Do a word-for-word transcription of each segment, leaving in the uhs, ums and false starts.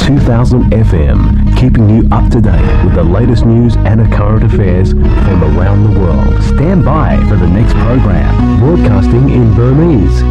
two thousand F M, keeping you up to date with the latest news and current affairs from around the world. Stand by for the next program, broadcasting in Burmese.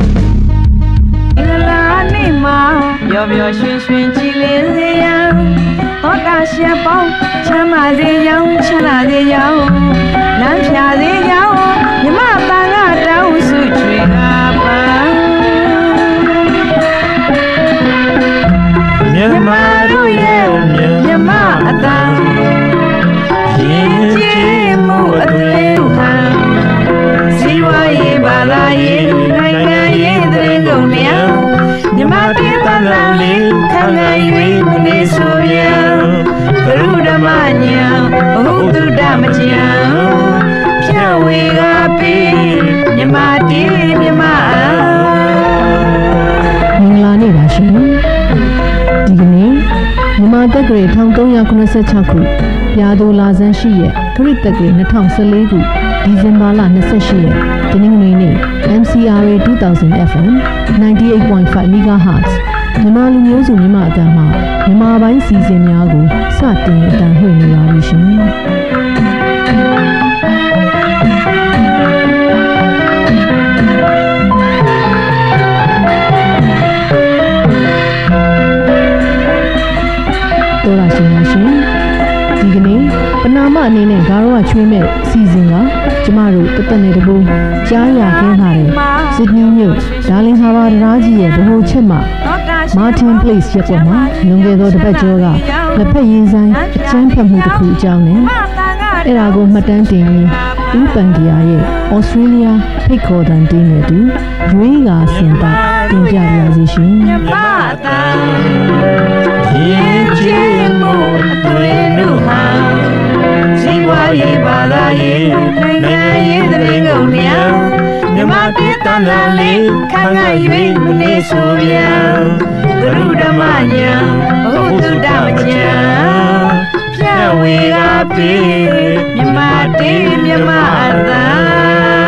The Great Hong Kong Yakunasa Chaku, Yadu Lazan Shie, Crit the Great Natong Salegu, December La Nesashie, Tening M C R A two thousand F M, ninety-eight point five megahertz, Namalu News Unima Dama, Nima by Season Yago, Satin Dan Huni Panama Nene Garwa Chwime Season Jamaru Tatanebo Jaya Kenhare Sydney News Darling Hava Raji Boho Chema Martin Place Yakoma Lungedo the Bajoga the Payizan Champion Huku Jane Erago Matantini Upandiaye Australia Pico and Dinedu Druiga Sinta Indialization Ye balaye, nangaye the bingonia, Namatana le, Kangaye, Munesuria, Garuda Mania, Odu Damaja, Piawe Rapi, Yamati, Yamada.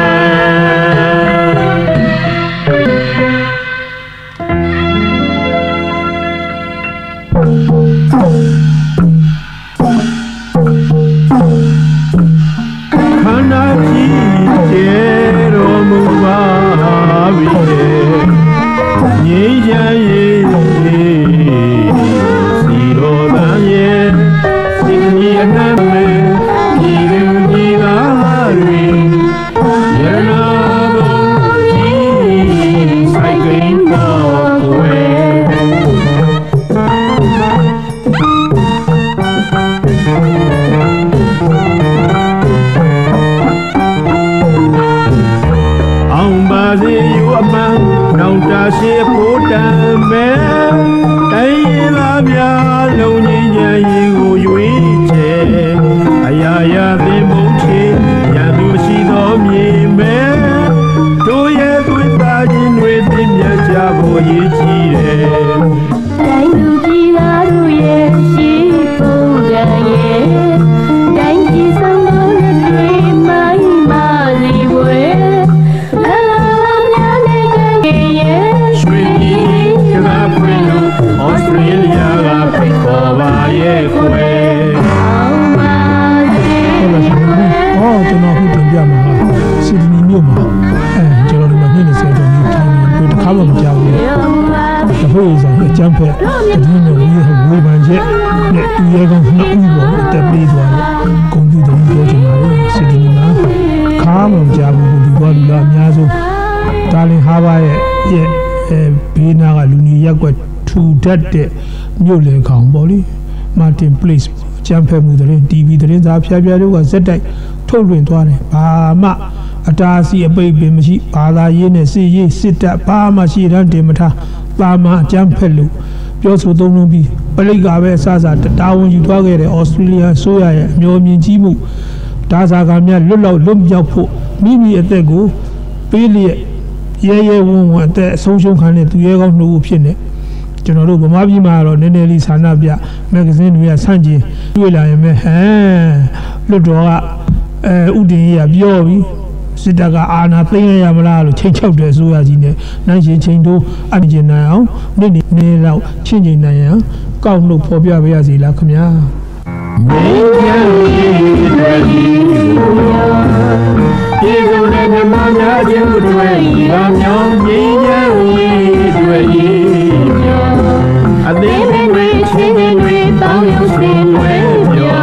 Mule Kamboli, Martin Place, Champion Mudrin, T V, the Rinza Piabiaru, Zeta, Tolwin Twane, Pama, Atasi, a baby machine, Pala Yen, see ye, sit at Pama, she ran Demata, Pama, Jampelu, Josu Donubi, Paligawe Saza, the Town you target, Australia, Soya, Yomi Jimu, Tazagamia, Lula, Lumjapo, Mimi at the go, Billy, Ye, one at the social candidate to Yagon Lupine. General Mabi Maro, Neneli Sanabia, magazine we are Sanji, Willa, Ludra, Udi, Biovi, စစ်တပ်ကအာဏာသိမ်းရရမလားလို့ချိန်ချောက်တယ်ဆိုရကြီးနဲ့နိုင်ရှင်ချိန်တို့အမြင်နိုင်အောင်နေ့နေ့နေ့လောက်ချင်းချင်းနိုင်အောင်ကောက်လို့ဖော်ပြပေးရစီလားခင်ဗျာမေကြည်တွေဒီလိုနဲ့မြမများခြင်းတွေရောင်ရောင်မြည်ရဲ့တွေအသေးတွေချင်းတွေပေါင်းရုပ်ရှင်တွေပြော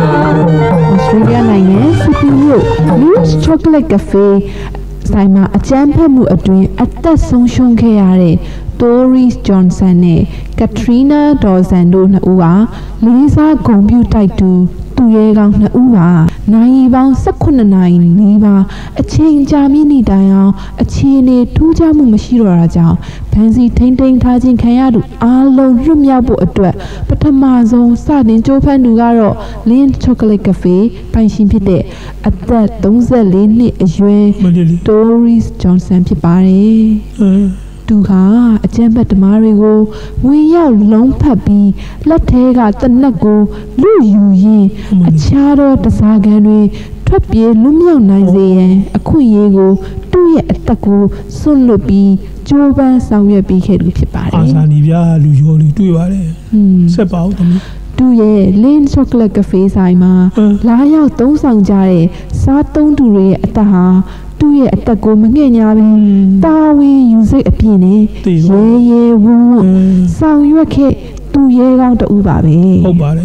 Australia နိုင်ငံ Sydney မြို့ Loose Chocolate Cafe ဆိုင်မှာအကြမ်းဖက်မှုအတွင်းအသက်ဆုံးရှုံးခဲ့ရတဲ့ Doris Johnson နဲ့ Katrina Dawson တို့နှစ်ဦးဟာလေးစားဂုဏ်ပြုတိုက်သူသူရဲကောင်းနှစ်ဦးပါနိုင်ပေါင်း၁၈နာရီနီးပါးအချိန်ကြာမြင့်နေတိုင်အောင်အခြေအနေထူးခြားမှုမရှိတော့တာကြောင့်ဗန်စီထိမ့်ထိမ့်ထားခြင်းခံရသူအားလုံးလွတ်မြောက်ဖို့အတွက်ပထမဆုံးစတင်ကြိုးပမ်းသူကတော့ Lind Chocolate Cafe ပိုင်ရှင်ဖြစ်တဲ့အသက်၃၄နှစ်အရွယ် Doris Johnson ဖြစ်ပါတယ်သူဟာအကျဉ်းပတ်ဓမားတွေကိုဝင်ရောက်လုံးဖတ်ပြီးလက်ထဲကတနက်ကိုလူယူရင်းအခြားသောတစားကန်တွေထွက်ပြေးလွတ်မြောက်နိုင်စေရန်အခွင့်အရေးကိုသူ့ရဲ့အသက်ကိုဆွတ်လွတ်ပြီးကြိုးပမ်းဆောင်ရွက်ပေးခဲ့သူဖြစ်ပါတယ်အာစာနီပြလူရော်လေးတွေ့ပါတယ်ဆက်ပါဦးသမီးသူရဲ့ Lind Chocolate Cafe ဆိုင်မှာလာရောက်သုံးဆောင်ကြတဲ့စားသုံးသူတွေရဲ့အသက်ဟာသူ့ရဲ့အသက်ကိုမငဲ့ညာပဲတာဝန်ယူစိတ်အပြည့်နဲ့ရဲရဲဝံ့ဝံ့ဆောင်ရွက်ခဲ့သူရဲကောင်းတူပါပဲဟုတ်ပါတယ်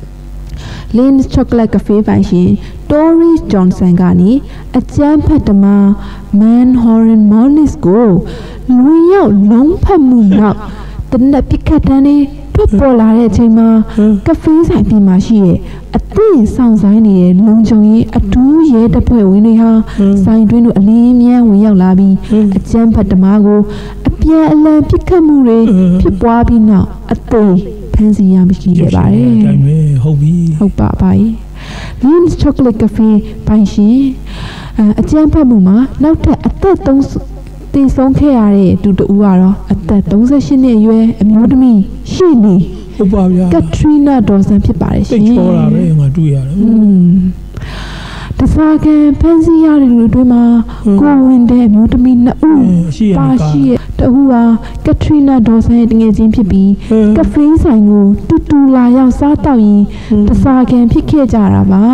Lind Chocolate Cafe ပိုင်ရှင် Doris Johnson ကနေအကျန်းဖတ်ဓမား Manhoran Monis ကိုလူရောက်လုံးဖတ်မှုနောက်တနက်ပြခတ်တန်းလေးထွက်ပေါ်လာတဲ့အချိန်မှာကဖေးဆိုင်ပြင်မှာရှိရဲ့အသင့်ဆောင်ဆိုင်နေတဲ့လုံခြုံရေးအထူးရဲတပ်ဖွဲ့ဝင်တွေဟာဆိုင်တွင်းတို့အလင်းမြန်းဝင်ရောက်လာပြီးအကျန်းဖတ်ဓမားကိုအပြန်အလှန်ပြစ်ခတ်မှုတွေဖြစ်ပွားပြီးနောက်အသေးဖန်စီရမရှိခဲ့ပါတယ်ဟုတ်ပြီဟုတ်ပါပါ Lind Chocolate Cafe ပိုင်ရှင်အကျန်းဖတ်မှုမှာနောက်ထပ်အသက်သုံးတည်ဆုံးခဲ့ရတဲ့သူတူကတော့အသက်၃၈နှစ်အရွယ်အမျိုးသမီးရှိနေဟုတ်ပါဗျာ Katrina Dawson ဖြစ်ပါတယ်ရှင်တိတ်ချောတာပဲငါတွေ့ရတယ်อืมတစားကဖန်စီရတဲ့လူတွေမှာကိုဝင်တဲ့အမျိုးသမီးနှစ်ဦးပါရှိရဲ့တူဟာ Katrina Dawson ရဲ့တငယ်ချင်းဖြစ်ပြီးကဖေးဆိုင်ကိုတူတူလာရောက်စားတောက်ရင်တစားကဖြစ်ခဲ့ကြတာပါ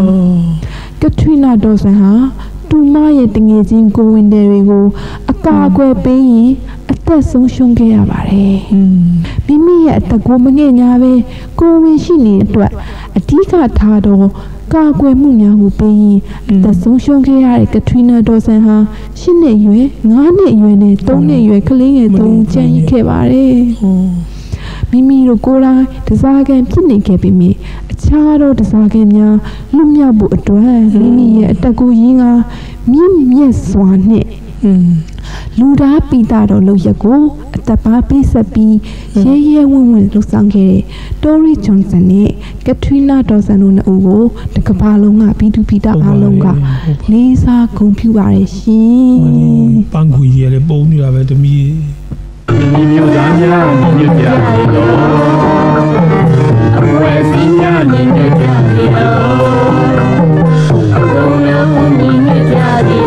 Katrina Dawson ဟာသူမရဲ့တငယ်ချင်းကိုဝင်တဲ့တွေကိုအကာအကွယ်ပေးရင်အသက်ဆုံးရှုံးခဲ့ရပါတယ်။မိမိရဲ့အသက်ကိုမငဲ့ညာပဲကိုဝင်ရှိနေတဲ့အတွက်အဓိကထားတော့ကာကွယ်မှုများကိုပေးရင်အသက်ဆုံးရှုံးခဲ့ရတဲ့ Katrina Dawson ဟာ၈နှစ်အရွယ်၅နှစ်အရွယ်နဲ့၃နှစ်အရွယ်ကလေးငယ်သုံးဦးကျန်ရစ်ခဲ့ပါတယ်။မိမိတို့ကိုယ်တိုင်တစားကံဖြစ်နေခဲ့ပြီးမြင်အခြားသောတစားကံများလွတ်မြောက်ဖို့အတွက်မိမိရဲ့အတက်ကိုရင်းကမြင့်မြတ်စွာနဲ့လူသားပိတာတော်လုပ်ရက်ကိုအသက်ပါပေးဆက်ပြီးရဲရဲဝံ့ဝံ့လှုပ်ဆောင်ခဲ့တဲ့ Doris Johnson နဲ့ Katrina Dawson တို့နှစ်ဦးကိုတကဘာလုံးကပြီးသူပိတာအားလုံးကလေးစားဂုဏ်ပြုပါတယ်ရှင်ပန်းခွေရလည်းပုံနေတာပဲတမီးဒီမျိုးသားများညွတ်ကြတယ်လို့အဝဲစီများညွတ်ကြတယ်လို့အကုန်လုံးညွတ်ကြတယ်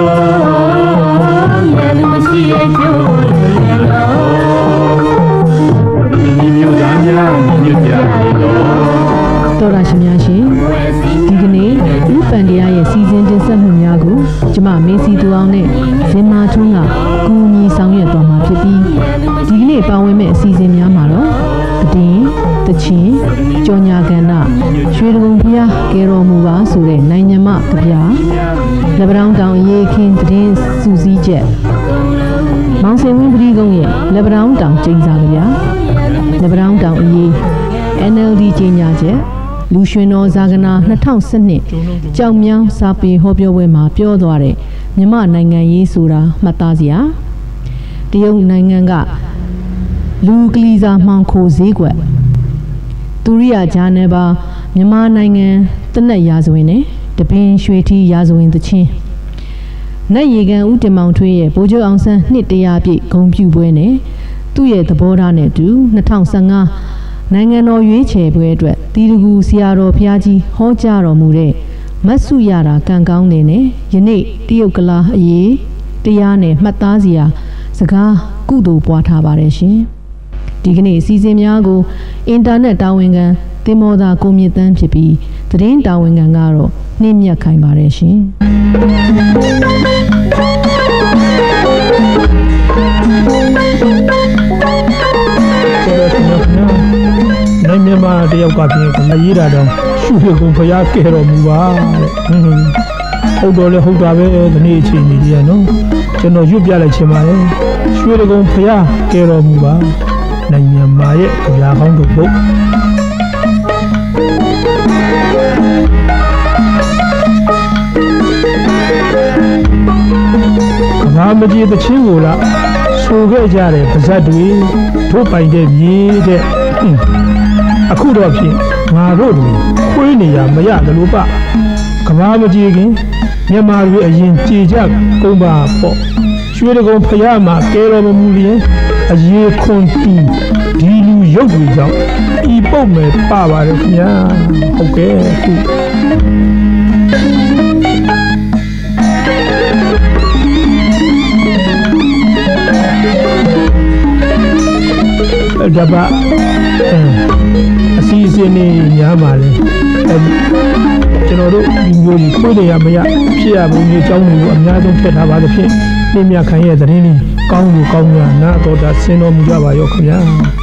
လို့ရလူမရှိရဲ့ကျိုးတယ်လို့ဒီမျိုးသားများညွတ်ကြတယ်လို့တော်ရရှိများရှင်ဒီကနေ့ဥပန်တရားရဲ့စီစဉ်တင်ဆက်မှုများကိုကျမမင်းစီသူအောင်နဲ့ဇင်မာထွန်းကကူညီဆောင်ရွက်သွားမှာဖြစ်ပြီးဒီကနေ့ပါဝင်မဲ့အစီအစဉ်များမှာတော့တည်င်းတချင်းကြော်ညာကဏ္ဍရွှေဒဂုံဖျားကဲတော်မူပါဆိုတဲ့နိုင်ငံမကဗျာလက်ပံတောင်ရေခင်းတည်င်းစူးစီးချက်မောင်စင်ဝင်းပရိကုန်းရဲ့လက်ပံတောင်ကျင်းစားကြဗျာလက်ပံတောင်အရေး N L D ကြီးညာချက်လူရွှင်တော်ဇာကနာ၂၀၁၂ကြောင်မြောင်းစာပေဟောပြောပွဲမှာပြောသွားတဲ့မြမနိုင်ငံရေးဆိုတာမှတ်သားစရာတရုတ်နိုင်ငံကလူကလီစာမှောင်ခိုဈေးကွက်သူရိယာဂျာနယ်ပါမြမနိုင်ငံတနက်ရာဇဝင်နဲ့တပင်ရွှေထီးရာဇဝင်သချင်းနတ်ရေကန်ဦးတင်မောင်ထွေးရဲ့ဗိုလ်ချုပ်အောင်ဆန်းနှစ်တရာပြည့်ဂုဏ်ပြုပွဲနဲ့သူ့ရဲ့သဘောထားနဲ့အတူ၂၀၁၅နိုင်ငံတော်ရွေးချယ်ပွဲအတွက်တီတကူဆရာတော်ဘုရားကြီးဟောကြားတော်မူတဲ့မတ်စုရတာကံကောင်းနေနဲ့ယနေ့တရုတ်ကလာအရေးတရားနဲ့မှတ်သားစရာစကားကုသိုလ်ပွားထားပါတယ်ရှင်ဒီကနေ့အစီအစဉ်များကိုအင်တာနက်တာဝန်ခံတင်မောသာကိုမြင့်တန်းဖြစ်ပြီးသတင်းတာဝန်ခံကတော့နှင်းမြတ်ခိုင်ပါတယ်ရှင်နိုင်မြန်မာတယောက်ကပြင်မရေးတာတော့ရှုရကုန်ဖျားကဲတော်မူပါတဲ့ဟုတ်တော်လေဟုတ်တာပဲဒီနေ့အချိန်ကြီးကြီးရနော်ကျွန်တော်ရွတ်ပြလိုက်ချင်ပါတယ်ရွှေရကုန်ဖျားကဲတော်မူပါနိုင်မြန်မာရဲ့ကြပြကောင်းတို့ဘုတ်ကဘာမကြီးတချင်းကိုလားဆိုခဲ့ကြတယ်ပါဇက်တွေထိုးပိုင်တဲ့မြေတဲ့အခုတော့ဖြင့်ငါတို့တွေခွေးနေရမရတယ်လို့ပါကဘာမကြီးခင်မြန်မာတွေအရင်ကြည်ကြကုန်ပါပေါ့ရွှေတကုံဖယားမှာကဲတော်မမူလျင်အရေးခွန်တီဒီလူရုပ်တွေကြောင့်ဤပုတ်မယ်ပါပါတယ်ခင်ဗျာဟုတ်ကဲ့အခုဒါပါအစီအစဉ်နေများပါလေအဲဒီကျွန်တော်တို့ဒီမျိုးကြီးခွေးနေရမရဖြစ်ရပုံကြီးအကြောင်းတွေကိုအများဆုံးထည့်ထားပါသဖြင့်နှင်းမြခိုင်ရဲ့သတင်းလေးကောင်းလို့ကောင်းများနာတော်တာဆင်းတော်မူကြပါရောခင်ဗျာ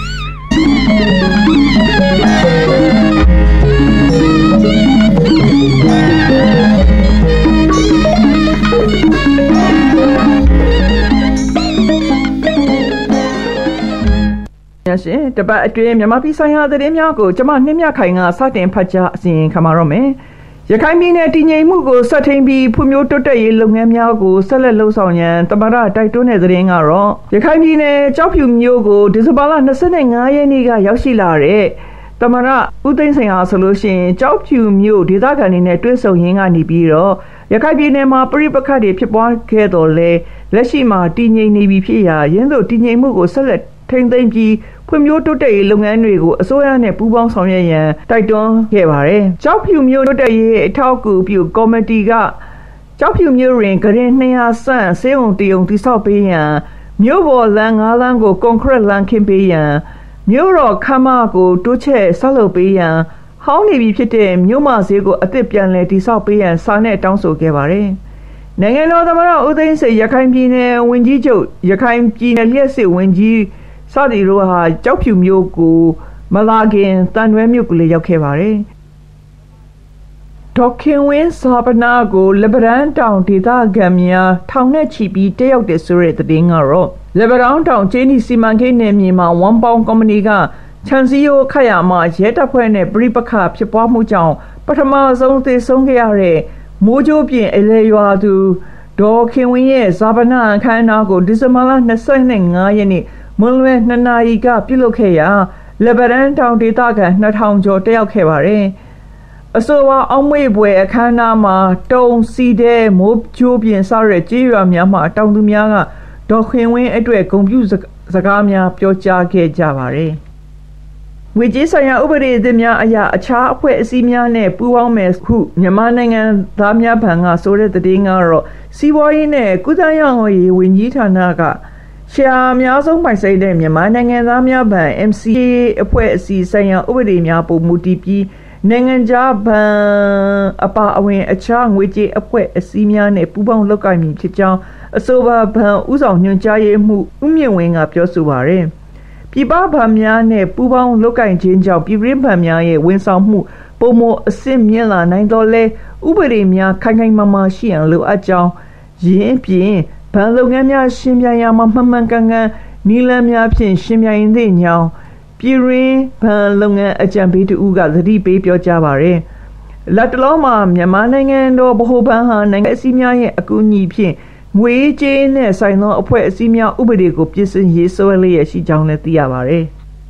ရှင်တပတ်အတွင်းမြန်မာပြည်ဆိုင်ရာသတင်းများကိုကျွန်မနှင်းမြခိုင်ကစတင်ဖတ်ကြားအစီရင်ခံပါတော့မယ်။ရခိုင်ပြည်နယ်တည်ငြိမ်မှုကိုဆက်ထိန်ပြီးဖွံ့ဖြိုးတိုးတက်ရေးလုပ်ငန်းများကိုဆက်လက်လှုပ်ဆောင်ရန်သမ္မတတိုက်တွန်းတဲ့သတင်းကတော့ရခိုင်ပြည်နယ်ကြောက်ဖြူမြို့ကိုဒီဇင်ဘာလ၂၅ရက်နေ့ကရောက်ရှိလာတဲ့သမ္မတဦးသိန်းစိန်ဟာဆိုလို့ရှိရင်ကြောက်ဖြူမြို့ဒေသခံတွေနဲ့တွေ့ဆုံရင်းကနေပြီးတော့ရခိုင်ပြည်နယ်မှာပြိပခတ်တွေဖြစ်ပွားခဲ့တော့လေလက်ရှိမှာတည်ငြိမ်နေပြီဖြစ်ရာရင်းသို့တည်ငြိမ်မှုကိုဆက်လက်ထိန်းသိမ်းပြီးဖွံ့ဖြိုးတိုးတက်ရေးလုပ်ငန်းတွေကိုအစိုးရနဲ့ပူးပေါင်းဆောင်ရွက်ရန်တိုက်တွန်းခဲ့ပါတယ်။ကြောက်ဖြူမြို့တိုးတက်ရေးအထောက်အကူပြုကော်မတီကကြောက်ဖြူမြို့တွင်ဂရင်၂၀၀ဆန့်စေုံတယုံတိဆောက်ပေးရန်မြို့ပေါ်လမ်း၅လမ်းကိုကွန်ကရစ်လမ်းခင်းပေးရန်မြို့တော်ခမ်းမကိုတိုးချဲ့ဆောက်လုပ်ပေးရန်ဟောင်းနေပြီဖြစ်တဲ့မြို့မဈေးကိုအသစ်ပြန်လည်တိဆောက်ပေးရန်စာနဲ့တောင်းဆိုခဲ့ပါတယ်။နိုင်ငံတော်သမ္မတဦးသိန်းစိန်ရခိုင်ပြည်နယ်ဝန်ကြီးချုပ်ရခိုင်ပြည်နယ်လျှက်စစ်ဝန်ကြီးစသည်တို့ဟာကြောက်ဖြူမြို့ကိုမလာခင်တန်ရွဲမြို့ကိုလည်းရောက်ခဲ့ပါတယ်။ဒေါခင်ဝင်းစာပနာကိုလဘရန်တောင်ဒေသခံများထောင်နဲ့ချီပြီးတက်ရောက်တဲ့ဆိုတဲ့သတင်းကတော့လဘရန်တောင်ကျင်းဒီစီမံကိန်းနယ်မြေမှာဝမ်ပေါင်ကုမ္ပဏီကချန်စီယိုခတ်ရမှာရဲတပ်ဖွဲ့နဲ့ပြိပခါဖြစ်ပွားမှုကြောင့်ပထမဆုံးသေဆုံးခဲ့ရတဲ့မိုးကြိုးပြင်အလဲရွာသူဒေါခင်ဝင်းရဲ့ဇာပနာအခမ်းအနားကိုဒီဇင်ဘာလ၂၅ရက်နေ့မွန်းလွဲနှစ်နာရီကပြုလုပ်ခဲ့ရာလဘရန်တောင်ဒေသခံနှစ်ထောင်ကျော်တက်ရောက်ခဲ့ပါတယ်။အဆိုပါအောင်မွေပွဲအခမ်းအနားမှာတုံစီတဲ့မိုးကြိုးပြင်စတဲ့ကြေးရွာများမှတောင်သူများကဒေါခင်ဝင်းအတွက်ဂုဏ်ပြုစကားများပြောကြားခဲ့ကြပါတယ်။ငွေကြေးဆိုင်ရာဥပဒေသစ်များအရာအခြားအဖွဲ့အစည်းများနဲ့ပူးပေါင်းမယ်ဟုမြန်မာနိုင်ငံသားများဘဏ်ကဆိုတဲ့သတင်းကတော့စီးပွားရေးနဲ့ကုသရေးဝန်ကြီးဌာနကရှယ်ယာအများဆုံးပိုင်ဆိုင်တဲ့မြန်မာနိုင်ငံသားများဘဏ် M C A အဖွဲ့အစည်းဆိုင်ရာဥပဒေများပုံမူတည်ပြီးနိုင်ငံခြားဘဏ်အပါအဝင်အခြားငွေကြေးအဖွဲ့အစည်းများနဲ့ပူးပေါင်းလုပ်ကိုင်မည်ဖြစ်ကြောင်းအဆိုပါဘဏ်ဦးဆောင်ညွှန်ကြားရေးမှူးဦးမြင့်ဝင်းကပြောဆိုပါရယ်ပြည်ပဘဏ်များနဲ့ပူးပေါင်းလုပ်ကိုင်ခြင်းကြောင့်ပြည်တွင်းဘဏ်များရဲ့ဝန်ဆောင်မှုပုံမအဆင့်မြင့်လာနိုင်တော့လဲဥပဒေများခိုင်ခိုင်မာမာရှိရန်လိုအပ်ကြောင်းရင်းပြင်ဘဏ်လုပ်ငန်းများရှင်းပြရမှာမှန်မှန်ကန်ကန်နီလန်းများဖြင့်ရှင်းပြရင်သည့်ညောင်းပြည်ရင်းဘဏ်လုပ်ငန်းအကြံပေးတူကသတိပေးပြောကြားပါရယ်လက်တလုံးမှာမြန်မာနိုင်ငံတော်ဗဟိုဘဏ်ဟာနိုင်ငံအစည်းများရဲ့အကူအညီဖြင့်ငွေကြေးနဲ့ဆိုင်သောအဖွဲ့အစည်းများဥပဒေကိုပြင်ဆင်ရေးဆွဲလျက်ရှိကြောင်းလည်းသိရပါရယ်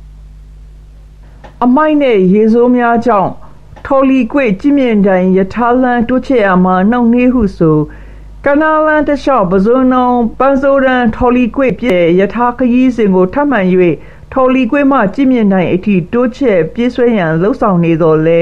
အမိုက်နဲ့ရေဆိုးများကြောင့်ထော်လီကွေ့ကြည်မြင့်တိုင်ယထာလန်တိုးချဲ့ရမှာနှောင့်နှေးဟုဆိုကနာလန်တလျှောက်ပဇွန်နောင်ပန်းစိုးရန်ထော်လီကွေ့ပြည့်ယထာခရီးစဉ်ကိုထပ်မံ၍ထော်လီကွေ့မှကြည်မြင့်တိုင်အထိတိုးချဲ့ပြေးဆွဲရန်လှုံ့ဆော်နေတော်လဲ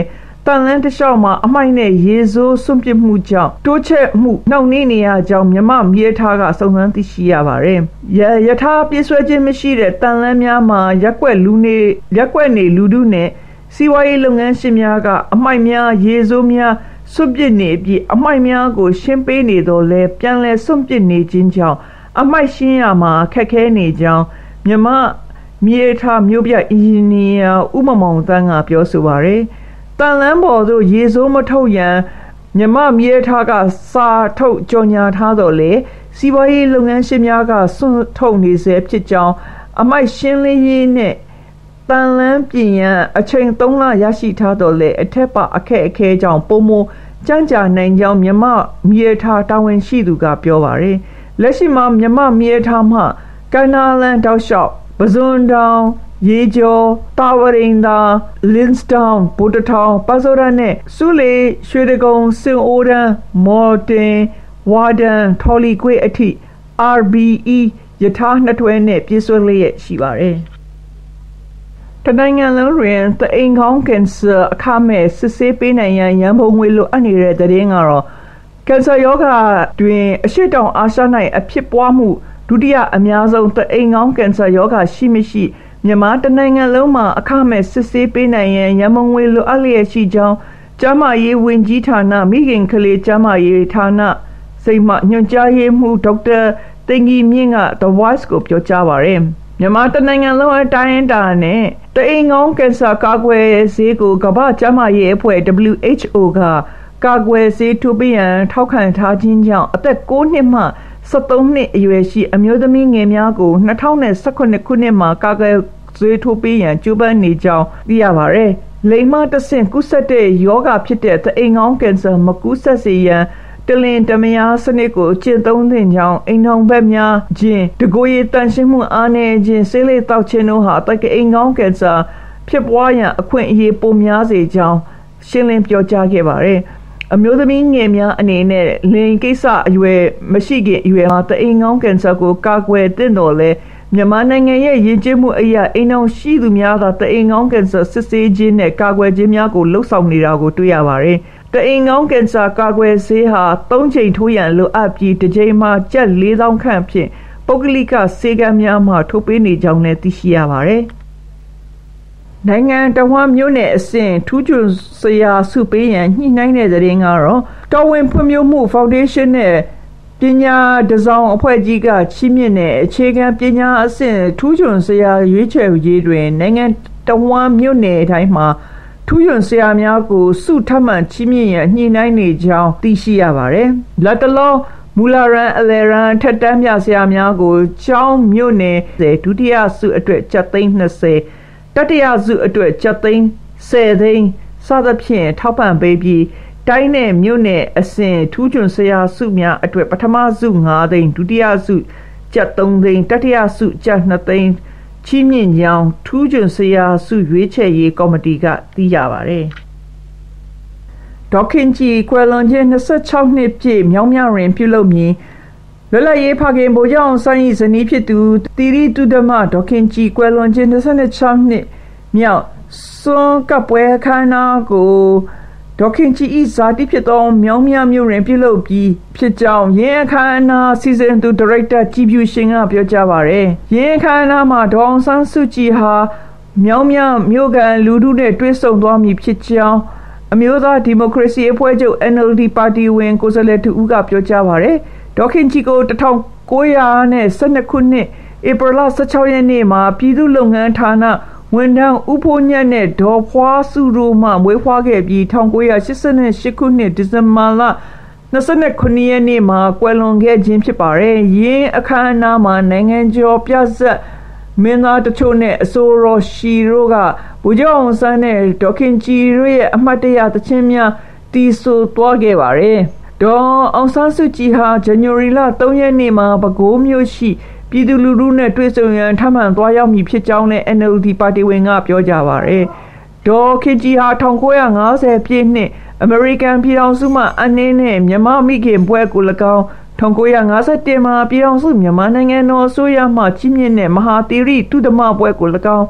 တန်လန်းတစ်လျှောက်မှာအမိုက်နဲ့ရေဆိုးစွန့်ပစ်မှုကြောင့်တိုးချက်မှုနှောင့်နှေးနေရကြောင်းမြန်မာမြေထားကစုံစမ်းသိရှိရပါတယ်။ရထားပြေးဆွဲခြင်းမရှိတဲ့တန်လန်းများမှာရက်ွက်လူနေရက်ွက်နေလူထုနဲ့စီးပွားရေးလုပ်ငန်းရှင်များကအမိုက်များရေဆိုးများစွန့်ပစ်နေပြီးအမိုက်များကိုရှင်းပေးနေတော့လဲပြန်လဲစွန့်ပစ်နေခြင်းကြောင့်အမိုက်ရှင်းရမှာခက်ခဲနေကြောင်းမြန်မာမြေထားမြို့ပြအင်ဂျင်နီယာဦးမမောင်သန်းကပြောဆိုပါတယ်။တန်လန်းပေါ်သို့ရေဆိုးမထုတ်ရန်မြန်မာမြေထားကစာထုတ်ကြော်ညာထားတော့လေစီးပွားရေးလုပ်ငန်းရှင်များကစွန့်ထုတ်နေစေဖြစ်ကြောင်းအမိုက်ရှင်းလင်းရေးနဲ့တန်လန်းပြင်ရန်အချိန်သုံးလရရှိထားတော့လေအထက်ပါအခက်အခဲကြောင့်ပုံမကြမ်းကြာနိုင်ကြောင်းမြန်မာမြေထားတာဝန်ရှိသူကပြောပါတယ်။လက်ရှိမှာမြန်မာမြေထားမှကန္နာလန်တောက်လျှောက်ပဇွန်တောင်ရေကျော်တာဝရင်သာလင်းစတောင်ဗိုလ်တထောင်ပါဆိုရနဲ့စုလေရွှေတကုံစင်အိုရန်မော်တင်ဝါဒန်ထော်လီကွေအထိ အာဘီအီ ယထာနှစ်တွဲနဲ့ပြည့်စွက်လျက်ရှိပါတယ်။တနိုင်ငံလုံးတွင်သအိမ်ခေါင်းကင်ဆာအခမဲ့စစ်ဆေးပေးနိုင်ရန်ရန်ပုံငွေလိုအပ်နေတဲ့တဲ့ရင်ကတော့ကင်ဆာရောဂါတွင်အရှိတောင်အာရှ၌အဖြစ်ပွားမှုဒုတိယအများဆုံးသအိမ်ခေါင်းကင်ဆာရောဂါရှိမရှိမြန်မာတနိုင်ငံလုံးမှာအခမဲ့စစ်ဆေးပေးနိုင်ရန်ရန်ပုံငွေလိုအပ်လျက်ရှိကြောင်းကျန်းမာရေးဝန်ကြီးဌာနမိခင်ကလေးကျန်းမာရေးဌာနစိတ်မှညွှန်ကြားရေးမှူးဒေါက်တာတင်ကြီးမြင့်က The Voice ကိုပြောကြားပါရယ်မြန်မာတနိုင်ငံလုံးအတိုင်းအတာနဲ့တအိမ်ကောင်းကင်ဆာကာကွယ်ဆေးကိုကမ္ဘာ့ကျန်းမာရေးအဖွဲ့ ဒဗ္ဗလျူ အိတ်ချ် အို ကကာကွယ်ဆေးထိုးပေးရန်ထောက်ခံထားခြင်းကြောင့်အသက်၉နှစ်မှ၁၃နှစ်အရွယ်ရှိအမျိုးသမီးငယ်များကို၂၀၁၈ခုနှစ်မှာကာကွယ်ဆေးထိုးပေးရန်ကြိုးပမ်းနေကြောင်းသိရပါတယ်။လိင်မတဆင့်ကူးစက်တဲ့ရောဂါဖြစ်တဲ့တအိမ်ကောင်းကင်ဆာမကူးစက်စေရန်တလင်တမယာစနစ်ကိုကျင့်သုံးသင့်ကြောင်းအိမ်ထောင်ဘက်များခြင်းတကိုယ်ရည်တန်ရှင်းမှုအားနည်းခြင်းဆေးလိပ်တောက်ခြင်းတို့ဟာတကအိမ်ကောင်းကင်ဆာဖြစ်ပွားရန်အခွင့်အရေးပိုများစေကြောင်းရှင်းလင်းပြောကြားခဲ့ပါတယ်။အမျိုးသမီးငယ်များအနေနဲ့လိင်ကိစ္စအရွယ်မရှိခင်အရွယ်မှာတအိမ်ကောင်းကင်ဆာကိုကာကွယ်သင့်တော်လဲမြန်မာနိုင်ငံရဲ့ရည်ကျမှုအရာအိမ်အောင်ရှိသူများကတအိမ်ကောင်းကင်ဆာစစ်ဆေးခြင်းနဲ့ကာကွယ်ခြင်းများကိုလှုပ်ဆောင်နေတာကိုတွေ့ရပါတယ်။တအိမ်ကောင်းကင်ဆာကာကွယ်ဆေးဟာ၃ချိန်ထိုးရန်လိုအပ်ပြီးတစ်ချိန်မှာကျပ်၄သောင်းခန့်ဖြင့်ပုဂ္ဂလိကဆေးကမ်းများမှထိုးပေးနေကြောင်းလည်းသိရှိရပါတယ်။နိုင်ငံတော်ဝန်မျိုးနယ်အဆင့်ထူးချွန်စရာစုပေးရန်ညှိနှိုင်းတဲ့တဲ့ရင်ကတော့တော်ဝင်ဖွံ့ဖြိုးမှုဖောင်ဒေးရှင်းနဲ့ပညာတစောင်းအဖွဲ့ကြီးကချီးမြှင့်တဲ့အခြေခံပညာအဆင့်ထူးချွန်စရာရွေးချယ်ရေးတွင်နိုင်ငံတော်ဝန်မျိုးနယ်တိုင်းမှာထူးချွန်ဆရာများကိုစုထပ်မံချီးမြှင့်ရန်ညှိနှိုင်းနေကြောင်းသိရှိရပါတယ်။လက်တလောမူလာရန်အလယ်ရန်ထက်တန်းပြဆရာများကိုကျောင်းမြို့နယ်ဒုတိယစုအတွက်ကျပ်သိန်း၂၀တတိယစုအတွက်ကျပ်သိန်း၁၀သိန်းစသဖြင့်ထောက်ပံ့ပေးပြီးတိုင်းနယ်မြို့နယ်အဆင့်ထူးချွန်ဆရာစုများအတွက်ပထမစု၅သိန်းဒုတိယစုကျပ်၃သိန်းတတိယစုကျပ်၂သိန်းချီးမြှင့်ကြောင်းထူးချွန်ဆရာစုရွေးချယ်ရေးကော်မတီကသိရပါတယ်။ဒေါခင်ကြီးကွယ်လွန်ခြင်း၂၆နှစ်ပြည့်မြောင်းမြတွင်ပြုလုပ်မည်လွတ်လပ်ရေးဖခင်ဗိုလ်ချုပ်အောင်ဆန်း၏ဇနီးဖြစ်သူတီရီတူဒမဒေါခင်ကြီးကွယ်လွန်ခြင်း၂၆နှစ်မြောက်စွန်ကပွဲခမ်းနားကိုဒေါခင်ကြီး၏ဇာတိဖြစ်သောမြောင်းမြမြို့တွင်ပြုလုပ်ပြီးဖြစ်ကြောင်းရင်းအခမ်းအနားစီစဉ်သူဒါရိုက်တာကြည်ဖြူရှင်ကပြောကြားပါရယ်ရင်းအခမ်းအနားမှာဒေါအောင်ဆန်းစုကြည်ဟာမြောင်းမြမြို့ကန်လူထုနဲ့တွေ့ဆုံသွားမည်ဖြစ်ကြောင်းအမျိုးသားဒီမိုကရေစီအဖွဲ့ချုပ် အန် အယ် ဒီ ပါတီဝင်ကိုယ်စားလှယ်သူဦးကပြောကြားပါရယ်ဒေါခင်ကြီးကို၁၉၁၂ခုနှစ်ဧပြီလ၁၆ရက်နေ့မှာပြည်သူ့လုပ်ငန်းဌာနဝန်ထမ်းဦးဖိုးညက်နဲ့ဒေါ်ဖွားစုတို့မှမွေးဖွားခဲ့ပြီး၁၉၈၈ခုနှစ်ဒီဇင်ဘာလ၂၇ရက်နေ့မှာကွယ်လွန်ခဲ့ခြင်းဖြစ်ပါတယ်။ယင်းအခမ်းအနားမှာနိုင်ငံကျော်ပြဆက်မင်းသားတချို့နဲ့အစိုးရရှိတို့ကဗိုလ်ချုပ်အောင်ဆန်းနဲ့ဒေါခင်ကြီးတို့ရဲ့အမှတ်တရသချင်းများတီးဆိုသွားခဲ့ပါတယ်။ဒေါ်အောင်ဆန်းစုကြည်ဟာဇန်နဝါရီလ၃ရက်နေ့မှာပဲခူးမြို့ရှိပြည်သူလူထုနဲ့တွေ့ဆုံရန်ထပ်မံသွားရောက်မည်ဖြစ်ကြောင်းနဲ့ အန် အယ် ဒီ ပါတီဝင်ကပြောကြပါရယ်ဒေါ်ခင်ကြီးဟာ၁၉၅၀ပြည့်နှစ်အမေရိကန်ပြည်ထောင်စုမှအနှင်းနဲ့မြန်မာမိခင်ဘွဲ့ကို၎င်း၁၉၅၁မှာပြည်ထောင်စုမြန်မာနိုင်ငံတော်အစိုးရမှကြီးမြင့်တဲ့မဟာသီရိတုဒ္ဓမဘွဲ့ကို၎င်း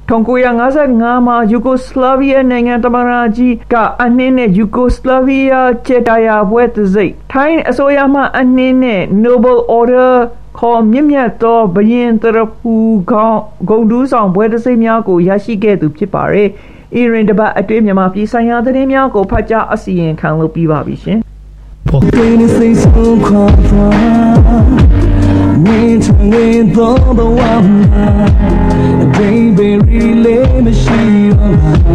1955မှာယူဂိုစလာဗီးယားနိုင်ငံသမ္မတကြီးကအနှင်းနဲ့ယူဂိုစလာဗီးယားချေတရာဘွဲတစိတ်ထိုင်းအစိုးရမှအနှင်းနဲ့ Noble Order ခေါ်မြင့်မြတ်သောဘရင်တရဖူခေါင်းဂုံတူးဆောင်ဘွဲတစိတ်များကိုရရှိခဲ့သူဖြစ်ပါတယ်။အီရင်တပတ်အတွင်းမြန်မာပြည်ဆိုင်ရာသတင်းများကိုဖတ်ကြားအစီရင်ခံလုပ်ပြီးပါပြီရှင်။ Baby, really, machine,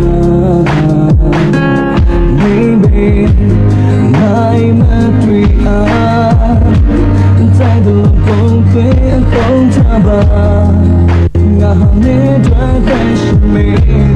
baby, I'm a tree. Inside the open, don't taba. Now, never dash me.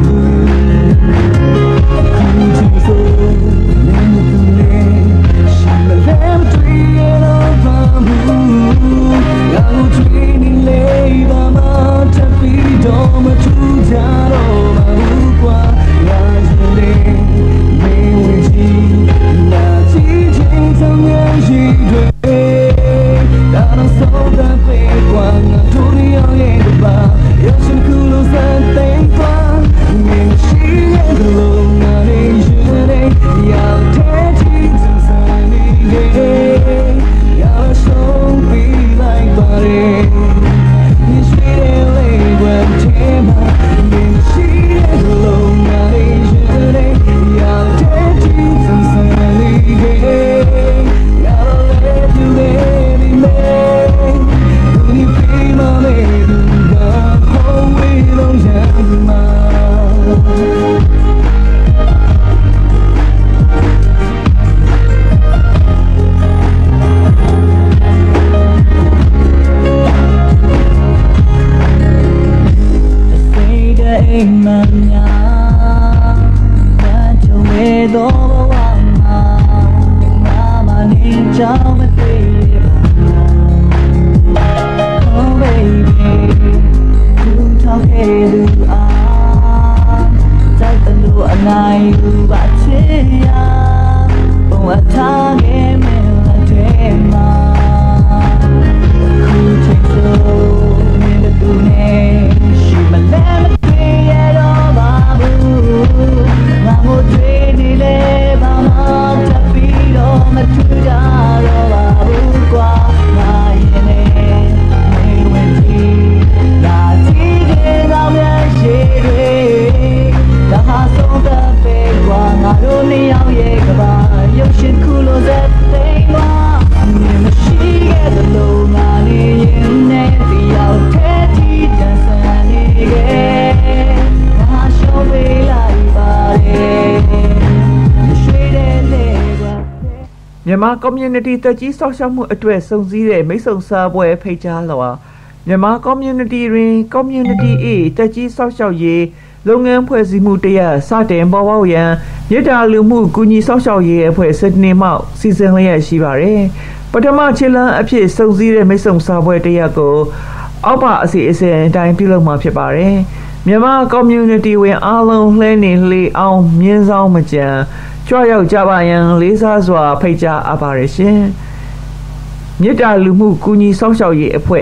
မြန်မာ community တက်ကြီးဆောက်ရှောက်မှုအတွက်စုံစည်းတဲ့မိတ်ဆုံစားပွဲဖိတ်ကြားလွှာမြန်မာ community တွင် community A တက်ကြီးဆောက်ရှောက်ရေးလုပ်ငန်းဖွဲ့စည်းမှုတရားစတင်ပေါ်ပေါက်ရန်မြေတားလူမှုကူညီဆောက်ရှောက်ရေးအဖွဲ့စစ်နေမှစီစဉ်လျက်ရှိပါတယ်ပထမခြေလှမ်းအဖြစ်စုံစည်းတဲ့မိတ်ဆုံစားပွဲတရားကိုအောက်ပါအစီအစဉ်အတိုင်းပြုလုပ်မှာဖြစ်ပါတယ်မြန်မာ community ဝင်အားလုံးလှည့်နေလေအောင်မြင်းဆောင်မကြံကြွရောက်ကြပါရန်လေးစားစွာဖိတ်ကြားအပ်ပါတယ်ရှင်မြေတားလူမှုကူညီဆောက်ရှောက်ရေးအဖွဲ့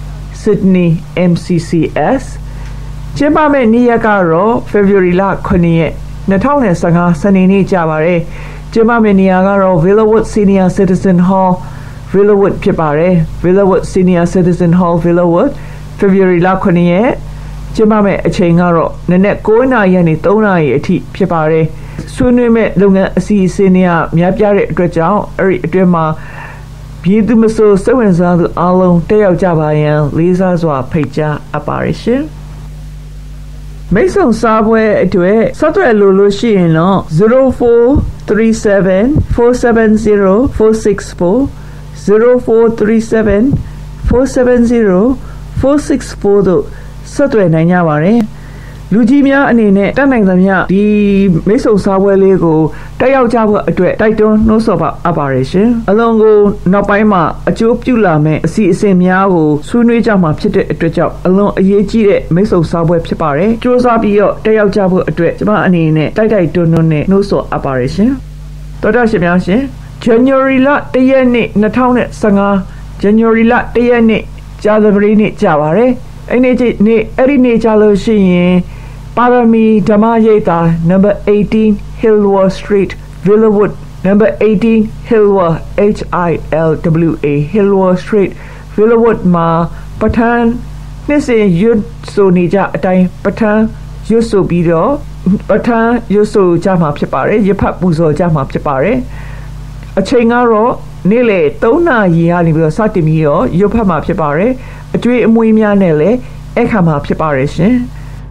Sydney เอ็ม ซี ซี เอส ကျင်းပမယ့်နေ့ရက်ကတော့ February လ ခုနှစ် ရက် နှစ်ထောင်နဲ့ဆယ့်ငါ စနေနေ့ကြပါတယ်ကျင်းပမယ့်နေရာကတော့ Villawood Senior Citizen Hall Villawood ဖြစ်ပါတယ် Villawood Senior Citizen Hall Villawood February လ ခုနှစ် ရက်ကျင်းပမယ့်အချိန်ကတော့နနက် ၉ နာရီကနေ ၃ နာရီအထိဖြစ်ပါတယ်ဆွေးနွေးမဲ့လုပ်ငန်းအစီအစဉ်တွေကများပြားတဲ့အတွက်ကြောင့်အဲ့ဒီအတွင်းမှာပြည်သူမဆိုစိတ်ဝင်စားသူအားလုံးတက်ရောက်ကြပါရန်လေးစားစွာဖိတ်ကြားအပ်ပါတယ်ရှင်မိတ်ဆုံစားပွဲအတွက်ဆက်သွယ်လို့လို့ရှိရင်တော့zero four three seven four seven zero four six four zero four three seven four seven zero four six fourတို့ဆက်သွယ်နိုင်ကြပါတယ်လူကြီးများအနေနဲ့တက်နိုင်သမျှဒီမိတ်ဆုံစားပွဲလေးကိုတက်ရောက်ကြဖို့အတွက်တိုက်တွန်းနှိုးဆော်ပါအပ်ပါတယ်ရှင်အလုံးကိုနောက်ပိုင်းမှာအကျိုးပြုလာမယ့်အစီအစဉ်များကိုဆွေးနွေးကြမှာဖြစ်တဲ့အတွက်ကြောင့်အလုံးအရေးကြီးတဲ့မိတ်ဆုံစားပွဲဖြစ်ပါတယ်စ조사ပြီးတော့တက်ရောက်ကြဖို့အတွက်ကျွန်မအနေနဲ့တိုက်တိုက်တွန်းတွန်းနဲ့နှိုးဆော်အပ်ပါတယ်ရှင်တော်တော်ရှင်များရှင် January လ တစ် ရက်နေ့နှစ်ထောင်နဲ့ဆယ့်ငါ January လ တစ် ရက်နေ့ကြာသပတေးနေ့ကြာပါတယ်အဲ့ဒီနေ့အဲ့ဒီနေ့ကြာလို့ရှိရင် Parami Dhamayeta, number eighteen, Hillwa Street, Villawood, number eighteen, Hillwa, H I L W A, Hillwa Street, Villawood Ma, Patan, Nissin Yud So Nija Atai, Patan, Yuso Bido, Patan, Yuso Jama Pipare, Yapap Buzo Jama Pipare, a Chingaro, Nile, Tona Yali Satimio, Yopama Pipare, a tree Muimia Nele, Ekama Piparation.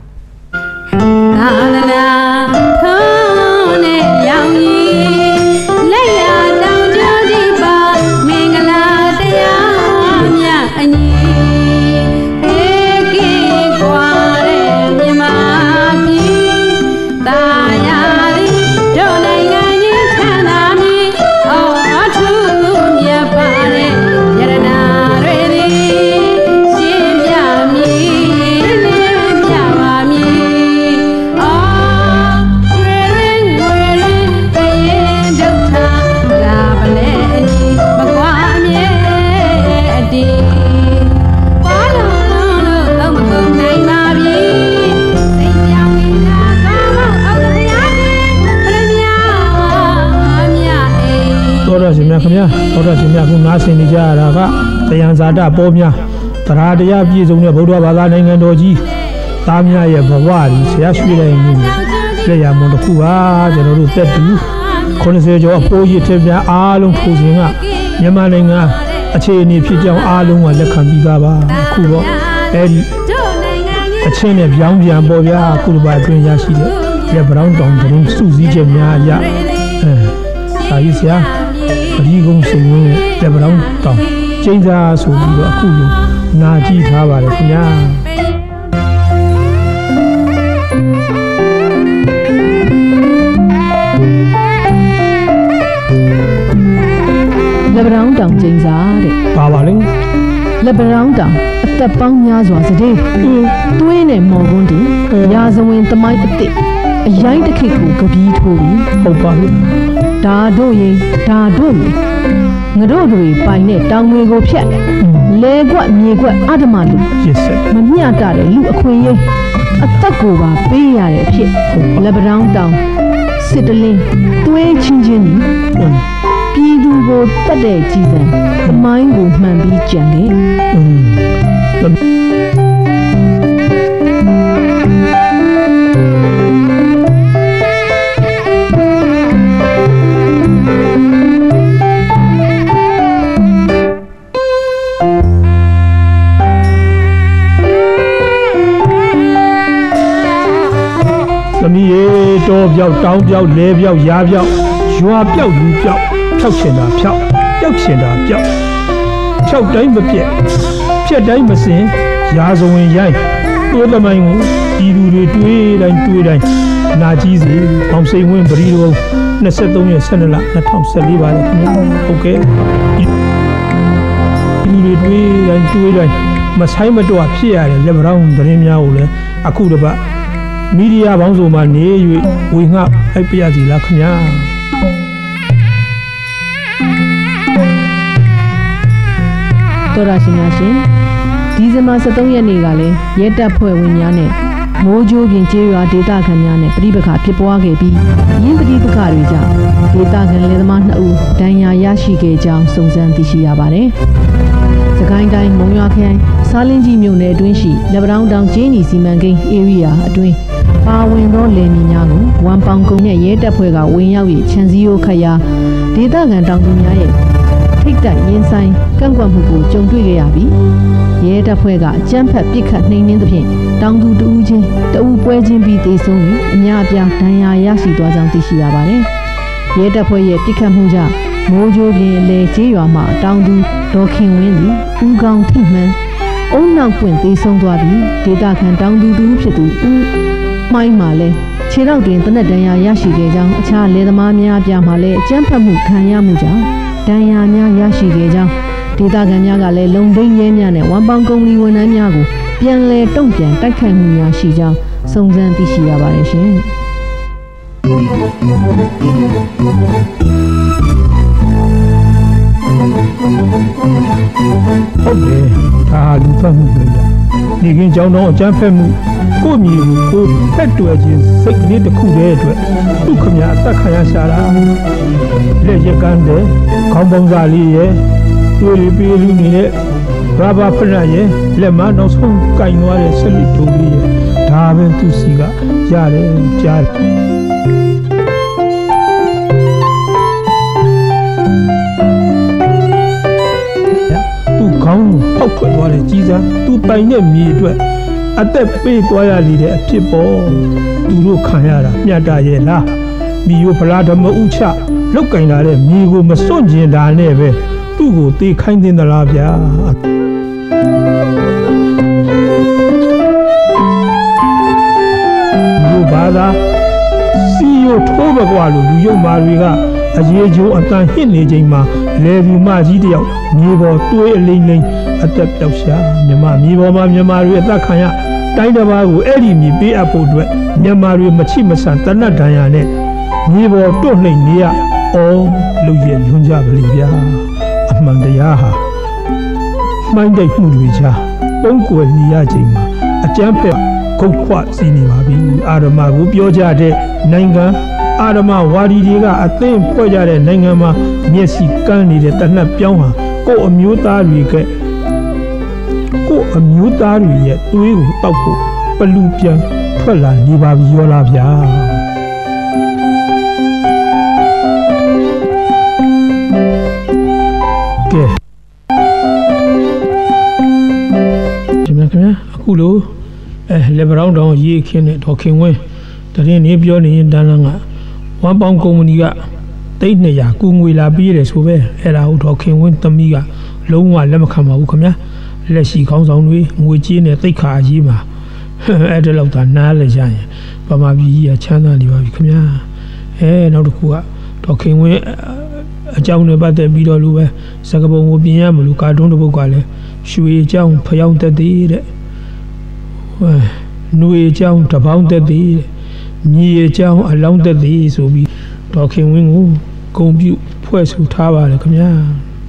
La la la, thone yang yi, leya dang jodi ba, mingala taya mya anyi, eki kware mima pi, tayari donai ganyi chanami, oh atu mya pare, yarana redi, simya mi, mya mi. Tora Simia, Tora Simia, who Nasi Nijara, the Yanzada, Bomia, Taradia, Bizunia, Boda, and Doji, Tamia, Bavari, Siashvila, Playa Mondokua, General Tetu, Conesejo, Apoji, Tevia, Alum, Kuzinga, Yamalinga, a chain if you jump Alum, and the Kambigaba, Kuba, Eddie, a chain of young Yamboya, Kuba, Green Yashi, the brown down, Susie, Jamia, Aisia. ဒီကုန်းစိန်ဝင်းလက်ပံတောင်းကျင်းစားဆိုပြီးတော့အခုလိုနာကြည့်ထားပါတယ်ခင်ဗျာလက်ပံတောင်းကျင်းစားတဲ့ပါပါလေလက်ပံတောင်းအသက်ပေါင်းများစွာစတဲ့သွေးနဲ့မော်ကွန်းတီရာဇဝင်သမိုင်းအစ်စ်အရိုင်းတစ်ခေတ်ကိုကပီးထိုးပြီးဟုတ်ပါဘူးဒါတို့ရင်ဒါတို့မြေငါတို့တွေပိုင်တဲ့တောင်တွေကိုဖြတ်လဲကွက်မြေကွက်အဓမ္မလူမမျှတတဲ့လူအခွင့်အရေးအသက်ကိုပါပေးရတဲ့အဖြစ်လက်ပံတောင်းစစ်တလင်းသွေးချင်းချင်းနီပြည်သူကိုတတ်တဲ့ကြည်စံသမိုင်းကိုမှန်ပြီးကြံတယ် တောပြောက်တောင်းပြောက်လဲပြောက်ရားပြောက်ရွာပြောက်လူပြောက်ဖြောက်ချင်တာဖြောက်ပျောက်ချင်တာပျောက်ဖြောက်တိုင်းမပြက်ဖြက်တိုင်းမစင်ရာဇဝင်ရိုင်းတိုးသမိုင်းကိုပြည်သူတွေတွေးတိုင်းတွေးတိုင်းနာကြီးစီအောင်စိန်ဝင်းပရိတော်23ရက်12လ2014ပါလေခင်ဗျာဟုတ်ကဲ့ပြည်သူတွေတွေးတိုင်းတွေးတိုင်းမဆိုင်မတော့ဖြစ်ရတယ်လက်ပံတောင်းသတင်းများကိုလည်းအခုတပတ်မီဒီယာပေါင်းစုံမှာနေ၍ဝေငှလိုက်ပြရစီလားခင်ဗျာတော်ရရှိများရှင်ဒီဇင်ဘာ23ရက်နေ့ကလည်းရဲတပ်ဖွဲ့ဝင်များနဲ့မိုးကြိုးပြင်ကျေးရွာဒေသခံများနဲ့ပြည်ပခါဖြစ်ပွားခဲ့ပြီးရင်းပြည်ပခါတွေကြောင့်ဒေသခံလယ်သမားနှစ်ဦးဒဏ်ရာရရှိခဲ့ကြောင်းစုံစမ်းသိရှိရပါတယ်စကိုင်းတိုင်းမုံရွာခရိုင်စားလင်းကြီးမြို့နယ်အတွင်းရှိလက်ပံတောင်းတောင်ကျင်းညီစီမံကိန်း area အတွင်းပါဝင်သောလယ်မြေများကိုဝမ်ပေါင်ကုန်းနဲ့ရဲတပ်ဖွဲ့ကဝင်ရောက်၍ခြံစည်းရိုးခတ်ရာဒေသခံတောင်သူများရဲ့ထိတ်တိုက်ရင်ဆိုင်ကန့်ကွက်မှုကိုကြုံတွေ့ခဲ့ရပြီးရဲတပ်ဖွဲ့ကအကြမ်းဖက်ပစ်ခတ်နှိမ်နင်းသဖြင့်တောင်သူတဦးချင်းတဦးပွဲချင်းပြီးသေဆုံးပြီးအများအပြားဒဏ်ရာရရှိသွားကြောင်းသိရှိရပါတယ်။ရဲတပ်ဖွဲ့ရဲ့ပစ်ခတ်မှုကြောင့်မိုးကြိုးပြင်လေကျေးရွာမှာတောင်သူဒေါ်ခင်ဝင်းသည်ဦးခေါင်းထိမှန်အုံနောက်ပွင့်သေဆုံးသွားပြီးဒေသခံတောင်သူတဦးဖြစ်သူဦးမိုင်းမှာလည်းခြေထောက်တွင်တနက်ဒဏ်ရာရရှိခဲ့ကြောင်းအခြားလယ်သမားများအပြားမှာလည်းအကြမ်းဖက်မှုခံရမှုကြောင့်ဒဏ်ရာများရရှိခဲ့ကြောင်းဒေသခံများကလည်းလုံဒိန်းရဲများနဲ့ဝမ်ပေါင်ကုမ္ပဏီဝန်ထမ်းများကိုပြန်လည်တုံ့ပြန်တိုက်ခိုက်မှုများရှိကြောင်းစုံစမ်းသိရှိရပါတယ်ရှင်။ဟုတ်တယ်ဒါလူဖတ်မှုပဲနေကင်းကြောင်းတော့အကြမ်းဖက်မှုကိုမြည်ကိုဖက်တွယ်ခြင်းစိတ်ကလေးတစ်ခုတည်းအတွက်သူခမရအသက်ခံရရှာတာလက်ရကန်းတဲ့ခေါင်းပေါင်းစားလေးရဲ့တွေးပြီးလူနေတဲ့ဘာဘာဖရရဲ့လက်မနောက်ဆုံးကင်သွားတဲ့ဆက်လက်တိုးလေးရဲ့ဒါပဲသူစီကရတယ်ကြားသူခေါင်းပေါက်ထွက်သွားတဲ့ကြီးစားသူပိုင်တဲ့မြေအတွက်အသက်ပေးသွားရလေတဲ့အဖြစ်ပေါ်သူတို့ခံရတာမြတ်တာရဲ့လားမိယိုဖလားဓမ္မဥချလောက်ကင်လာတဲ့မြေကိုမစွန့်ကျင်တာနဲ့ပဲသူ့ကိုတေးခိုင်းတင်သလားဗျာလူဘာသာစီယိုထိုးပကွာလို့လူရုပ်မာတွေကအရေးကျိုးအတန်ဟစ်နေချိန်မှာလေဒီမကြီးတယောက်မြေပေါ်တွေးအလိမ့်လိမ့်အသက်ပြောက်ရှာမြမမြေပေါ်မှာမြမတွေအသက်ခံရတိုင်းတစ်ပါးကိုအဲ့ဒီမြေပေးအပ်ဖို့အတွက်မြမတွေမချိမဆန်တနတ်ဒဏ်ရာနဲ့မြေပေါ်တွန့်နှိမ်နေရအော်လူရဲ့ညွှန်ကြပါလိမ့်ဗျာအမှန်တရားဟာမှိုင်းတိုက်မှုတွေချာပုံကွယ်နေရချိန်မှာအကျမ်းဖက်ခုတ်ခွစီနေပါပြီအာရမကိုပြောကြတဲ့နိုင်ငံအာရမဝါဒီတွေကအသင်းဖွဲ့ကြတဲ့နိုင်ငံမှာမျက်စိကန်းနေတဲ့တနတ်ပြောင်းဟာကိုယ်အမျိုးသားတွေကကိုယ်အမျိုးသားတွေရဲ့သွေးကိုတောက်ဖို့ပလူပြန်ထွက်လာနေပါပြီရောလားဗျာကဲဒီမှာခင်ဗျာအခုလို့အဲလေဘရောင်းတောင်ရေးခင်းတဲ့ဒေါ်ခင်ဝင်းတရင်နေပြောနေရင်တန်းလန်းကဝမ်ပေါင်ကုမ္ပဏီကတိတ်နှစ်ရာကူငွေလာပေးတယ်ဆိုပဲအဲ့ဒါဟုတ်ဒေါ်ခင်ဝင်းသမီးကလုံးဝလက်မခံပါဘူးခင်ဗျာလက်ရှိခေါင်းဆောင်တွေငွေကြေးနဲ့တိတ်ခါအကြီးမှာအဲ့ဒါလောက်သာနားလေကြရင်ဗမာပြည်ကြီးကချမ်းသာနေပါပြီခင်ဗျာအဲနောက်တစ်ခုကဒေါ်ခင်ဝင်းအကြောင်းနဲ့ပတ်သက်ပြီးတော့လူပဲစကပုံကိုပြင်ရမလို့ကာတွန်းတစ်ပုဒ်ကလည်းရွှေအကြောင်းဖျောင်းသက်သေးတဲ့နွေအကြောင်းတပေါင်းသက်သေးတဲ့မြေအကြောင်းအလောင်းသက်သေးဆိုပြီးဒေါ်ခင်ဝင်းကိုဂုဏ်ပြုဖွဲ့ဆိုထားပါတယ်ခင်ဗျာ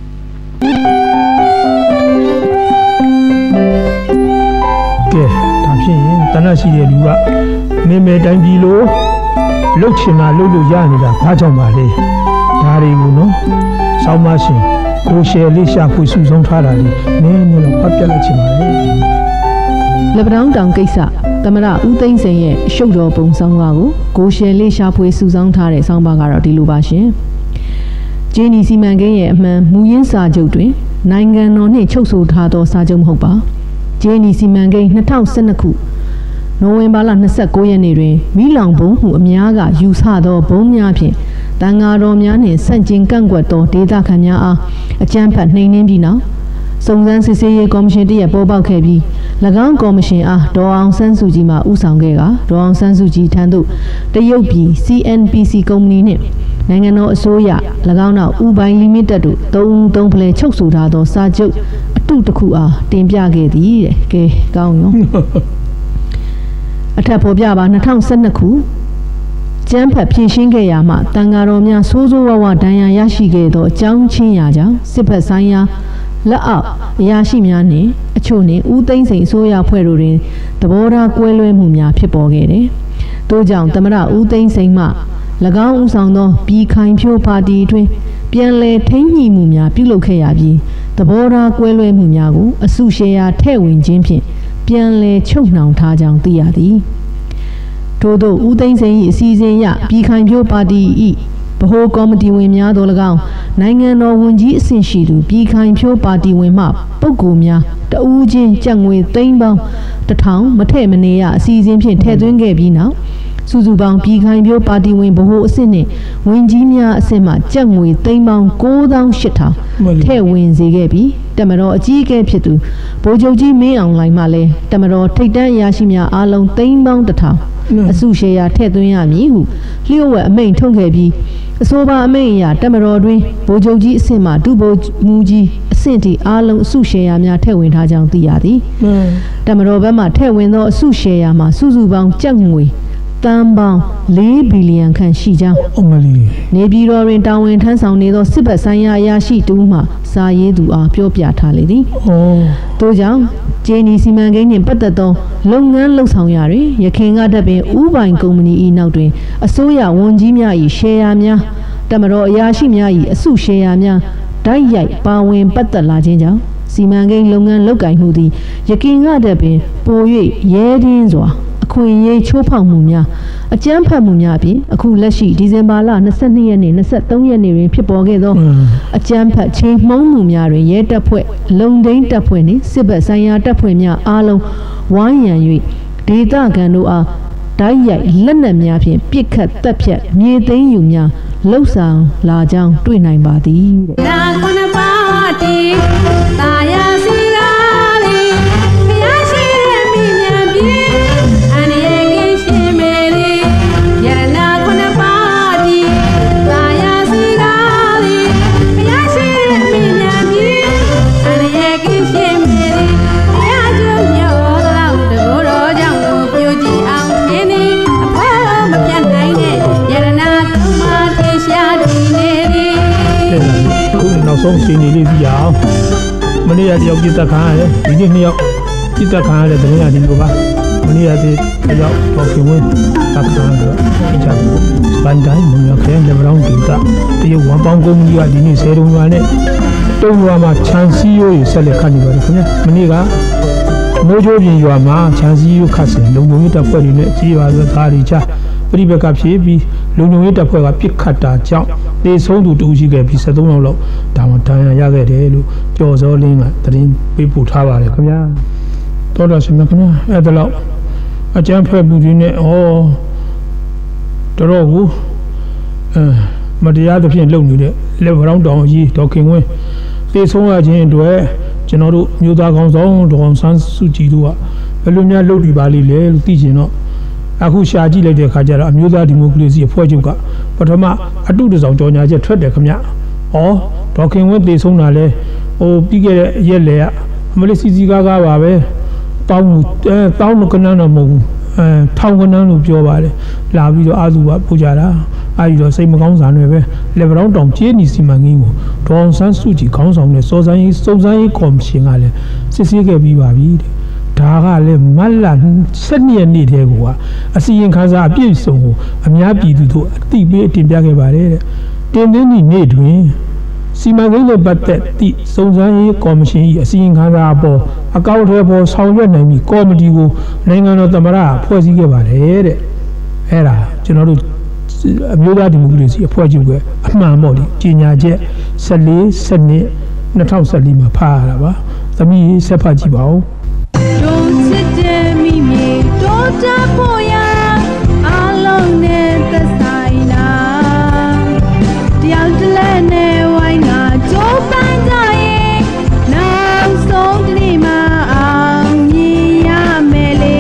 ကဲဒါဖြစ်ရင်တနတ်ရှိတဲ့လူကမင်းမဲတိုင်းပြည်လို့လှုပ်ချင်တာလှုပ်လို့ရနေတာဘာကြောင့်ပါလဲဒါတွေကိုနော်ဆောင်းမရှင်ကိုရှယ်လေးရှာဖွေစုဆောင်ထားတာလေနင်းနေတော့ဖတ်ပြလိုက်ချင်ပါလေလက်ပတောင်းတောင်ကိစ္စသမရဦးသိန်းစိန်ရဲ့ရှုပ်တော်ပုံဆောင်ပါကိုကိုရှယ်လေးရှာဖွေစုဆောင်ထားတဲ့ဆောင်းပါကတော့ဒီလိုပါရှင်ဂျင်းနီစီမံကိန်းရဲ့အမှန်မူရင်းစာချုပ်တွင်နိုင်ငံတော်နှင့်ချုပ်ဆိုထားသောစာချုပ်မဟုတ်ပါဂျင်းနီစီမံကိန်း၂၀၁၂ခုနိုဝင်ဘာလ၂၉ရက်နေ့တွင်မိလောင်ဘုံဟုအများကယူဆသောဘုံများဖြင့်တန်ဃာတော်များနှင့်ဆန့်ကျင်ကန့်ကွက်သောဒေသခံများအားအကြမ်းဖက်နှိမ်နင်းပြီးနောက်စုံစမ်းစစ်ဆေးရေးကော်မရှင်တရက်ပေါ်ပေါက်ခဲ့ပြီး၎င်းကော်မရှင်အားဒေါ်အောင်ဆန်းစုကြည်မှဦးဆောင်ခဲ့ကဒေါ်အောင်ဆန်းစုကြည်ထံသို့တရုတ်ပြည် စီ အန် ပီ စီ ကုမ္ပဏီနှင့်နိုင်ငံတော်အစိုးရ၎င်းနောက်ဥပိုင်လီမိတက်တို့သုံးသုံးဖလဲချုပ်ဆိုထားသောစာချုပ်အတုတစ်ခုအားတင်ပြခဲ့သည်တဲ့ကဲကောင်းရောအထက်ပေါ်ပြပါ၂၀၁၂ခုကျန်းဖတ်ဖြည့်ရှင်းခဲ့ရမှတန်ဃာတော်များစိုးစိုးဝါးဝါဒဏ်ရာရရှိခဲ့သောအကြောင်းချင်းရာကြောင့်စစ်ဖက်ဆိုင်ရာလက်အောက်အရာရှိများနှင့်အချို့နှင့်ဦးသိန်းစိန်အစိုးရဖွဲ့တို့တွင်သဘောထားကွဲလွဲမှုများဖြစ်ပေါ်ခဲ့တယ်။ထို့ကြောင့်သမရဦးသိန်းစိန်မှ၎င်းဦးဆောင်သောပြည်ခိုင်ဖြိုးပါတီတွင်ပြန်လည်ထိန်းညှိမှုများပြုလုပ်ခဲ့ရပြီးသဘောထားကွဲလွဲမှုများကိုအစုရှယ်ယာထည့်ဝင်ခြင်းဖြင့်ပြန်လည်ချုပ်နှောင်ထားကြောင်းသိရသည်။ထို့သောဦးသိန်းစိန်၏အစီအစဉ်အရပြည်ခိုင်ဖြိုးပါတီ၏ဗဟိုကော်မတီဝင်များတို့၎င်းနိုင်ငံတော်ဝန်ကြီးအဆင့်ရှိသူပြည်ခိုင်ဖြိုးပါတီဝင်မှပုဂ္ဂိုလ်များတဦးချင်းကြက်ငွေသိန်းပေါင်းတစ်ထောင်မထည့်မနေရအစီအစဉ်ဖြင့်ထည့်သွင်းခဲ့ပြီးနောက်စုစုပေါင်းပြည်ခိုင်ဖြိုးပါတီဝင်ဗဟိုအဆင့်နှင့်ဝန်ကြီးများအဆင့်မှကြက်ငွေသိန်းပေါင်း၉သောင်း၈ထောင်ထည့်ဝင်စေခဲ့ပြီးတမတော်အကြီးအကဲဖြစ်သူဗိုလ်ချုပ်ကြီးမင်းအောင်လှိုင်မှလည်းတမတော်ထိပ်တန်းအရာရှိများအားလုံးသိန်းပေါင်းတစ်ထောင်အစုရှယ်ယာထည့်သွင်းရမည်ဟုလျှို့ဝှက်အမိန့်ထုတ်ခဲ့ပြီးအဆိုပါအမိန့်အရတပ်မတော်တွင်ဗိုလ်ချုပ်ကြီးအဆင့်မှဒုဗိုလ်မှူးကြီးအဆင့်ထိအားလုံးအစုရှယ်ယာများထည့်ဝင်ထားကြောင်းသိရသည်။တပ်မတော်ဘက်မှထည့်ဝင်သောအစုရှယ်ယာမှာစုစုပေါင်းကျပ်ငွေတန်ပေါင်း၄ဘီလီယံခန့်ရှိကြောင်းအမလီနေပြည်တော်တွင်တာဝန်ထမ်းဆောင်နေသောစစ်ဘက်ဆိုင်ရာအရာရှိတူမှစာရေးသူအားပြောပြထားလေသည်ဩထို့ကြောင့်ဂျင်းနီစီမံကိန်းနှင့်ပတ်သက်သောလုပ်ငန်းလှုပ်ဆောင်ရာတွင်ရခင်ကတည်းပင်ဥပိုင်ကုမ္ပဏီ၏နောက်တွင်အစိုးရဝန်ကြီးများ၏ရှယ်ယာများတမတော်အရာရှိများ၏အစုရှယ်ယာများဓာတ်ရိုက်ပါဝင်ပတ်သက်လာခြင်းကြောင့်စီမံကိန်းလုပ်ငန်းလုပ်ကိုင်မှုသည်ရခင်ကတည်းပင်ပို၍ရဲတင်းစွာအခွင့်အရေးချိုးဖောက်မှုများအကြမ်းဖက်မှုများအပြင်အခုလက်ရှိဒီဇင်ဘာလ၂၂ရက်နေ့၂၃ရက်နေ့တွင်ဖြစ်ပေါ်ခဲ့သောအကြမ်းဖက်ချိန်မှုန်းမှုများတွင်ရဲတပ်ဖွဲ့လုံဒိန်းတပ်ဖွဲ့နှင့်စစ်ဘက်ဆိုင်ရာတပ်ဖွဲ့များအားလုံးဝိုင်းရန်၍ဒေသခံတို့အားဓာတ်ရိုက်လက်နက်များဖြင့်ပစ်ခတ်တပ်ဖြတ်မြေသိမ်းယူများလှုပ်ဆောင်လာကြောင်းတွေ့နိုင်ပါသည်တဲ့နာခွန်ပါတီတာယာစီကားလေးဖျားရှိတဲ့မိမြန်ပြေအန်ရေကင်းရှင်မေရီရနာခွန်ပါတီတာယာစီကားလေးဖျားရှိတဲ့မိမြန်ပြေအန်ရေကင်းရှင်မေရီဖျားကျုံရောတော့တဘောတော်ကြောင့်ကိုပြိုကြည့်အောင်မင်းဒီအဖေမပြတ်နိုင်တဲ့ရနာကုမာထေရှာဒီနေရီခုနောက်ဆုံးစီနေလေးပြအောင်မနေ့ကတယောက်ပြစ်တက်ခံရတယ်ဒီနေ့နှစ်ယောက်ပြစ်တက်ခံရတဲ့တင်ရဒီလိုပါမနေ့ကတယောက်တော့ခင်ဝင်တက်ခံရတော့အချာဘန်တိုင်းမရခဲလေဘရောင်းကိတာတရုတ်ဝန်ပေါင်းကုမ္ပဏီကဒီနေ့ဆယ်တုံးရွာနဲ့တုံးရွာမှာချန်စီယိုးရဆက်လက်ခတ်နေပါတယ်ခင်ဗျမနေ့ကမိုးချိုးပြင်ရွာမှာချန်စီယိုးခတ်စင်လုံုံရေးတပ်ဖွဲ့တွေနဲ့ကြီးရွာသားတွေချပြိပကဖြစ်ပြီးလုံုံရေးတပ်ဖွဲ့ကပြစ်ခတ်တာကြောင့်တေဆုံးသူတူရှိခဲ့ပြီး73လောက်လောက်ဒါမှဒဏ်ရာရခဲ့တယ်လို့ကြော်စောလင်းကသတင်းပေးပို့ထားပါတယ်ခင်ဗျာတော်တော်ရှင်ခင်ဗျာအဲ့ဒါလောက်အကြမ်းဖက်မှုတွေနဲ့ဩတော်တော်ကိုအဲမတရားသဖြင့်လုပ်နေတဲ့လက်ဗရောင်းတောင်ကြီးဒေါခင်ဝင်းတေဆုံးရခြင်းအတွက်ကျွန်တော်တို့မျိုးသားကောင်းဆောင်ဒေါအောင်ဆန်းစုကြည်တို့ကဘယ်လိုများလုပ်ဒီပါလိမ့်လဲလို့သိချင်တော့အခုရှာကြည့်လိုက်တဲ့အခါကျတော့အမျိုးသားဒီမိုကရေစီအဖွဲ့ချုပ်ကပထမအတုတစောင်ကြော်ညာချက်ထွက်တယ်ခင်ဗျ။ဩဒေါခင်ဝင်းတေဆုံးတာလဲဟိုပြီးခဲ့တဲ့ရက်လေကအမလေးစီစီကားကားပါပဲ။တောင်းအဲတောင်းကနန်းတော့မဟုတ်ဘူး။အဲထောင်ကနန်းလို့ပြောပါတယ်။လာပြီးတော့အာသူကပူကြတာ။အာပြီးတော့စိတ်မကောင်းစားနေပဲလေဗရောင်းတောင်ကျေးနီစီမံကိန်းကိုဒေါအောင်ဆန်းစုကြည်ခေါင်းဆောင်တဲ့စောစမ်းရေးစုံစမ်းရေးကော်မရှင်ကလည်းစစ်ဆေးခဲ့ပြီးပါပြီတဲ့။ဒါကလည်းမတ်လ၁၂ရက်နေ့တည်းကအစီရင်ခံစာအပြည့်စုံကိုအများပြည်သူတို့အသိပေးတင်ပြခဲ့ပါတယ်တဲ့တင်သွင်းသည့်နေ့တွင်စီမံကိန်းနဲ့ပတ်သက်သည့်စုံစမ်းရေးကော်မရှင်၏အစီရင်ခံစာအပေါ်အကောင့်ထဲပေါ်ဆောင်ရွက်နိုင်ပြီးကော်မတီကိုနိုင်ငံတော်သမ္မတဖွဲ့စည်းခဲ့ပါတယ်တဲ့အဲ့ဒါကျွန်တော်တို့အမျိုးသားဒီမိုကရေစီအဖွဲ့ချုပ်ကအမှန်ပေါ့လေကြီးညာချက်၁၄ ၁၂ ၂၀၁၄မှာဖားရတာပါသမီးဆက်ဖတ်ကြည့်ပါဦးတို့ချစ်တဲ့မိမိတို့တဖို့ရအလုံးနဲ့သက်ဆိုင်တာတယောက်တလဲနဲ့ဝိုင်းကကြိုးပမ်းကြရဲ့နောက်ဆုံးဒီနေ့မှအောင်မြင်ရမယ်လေ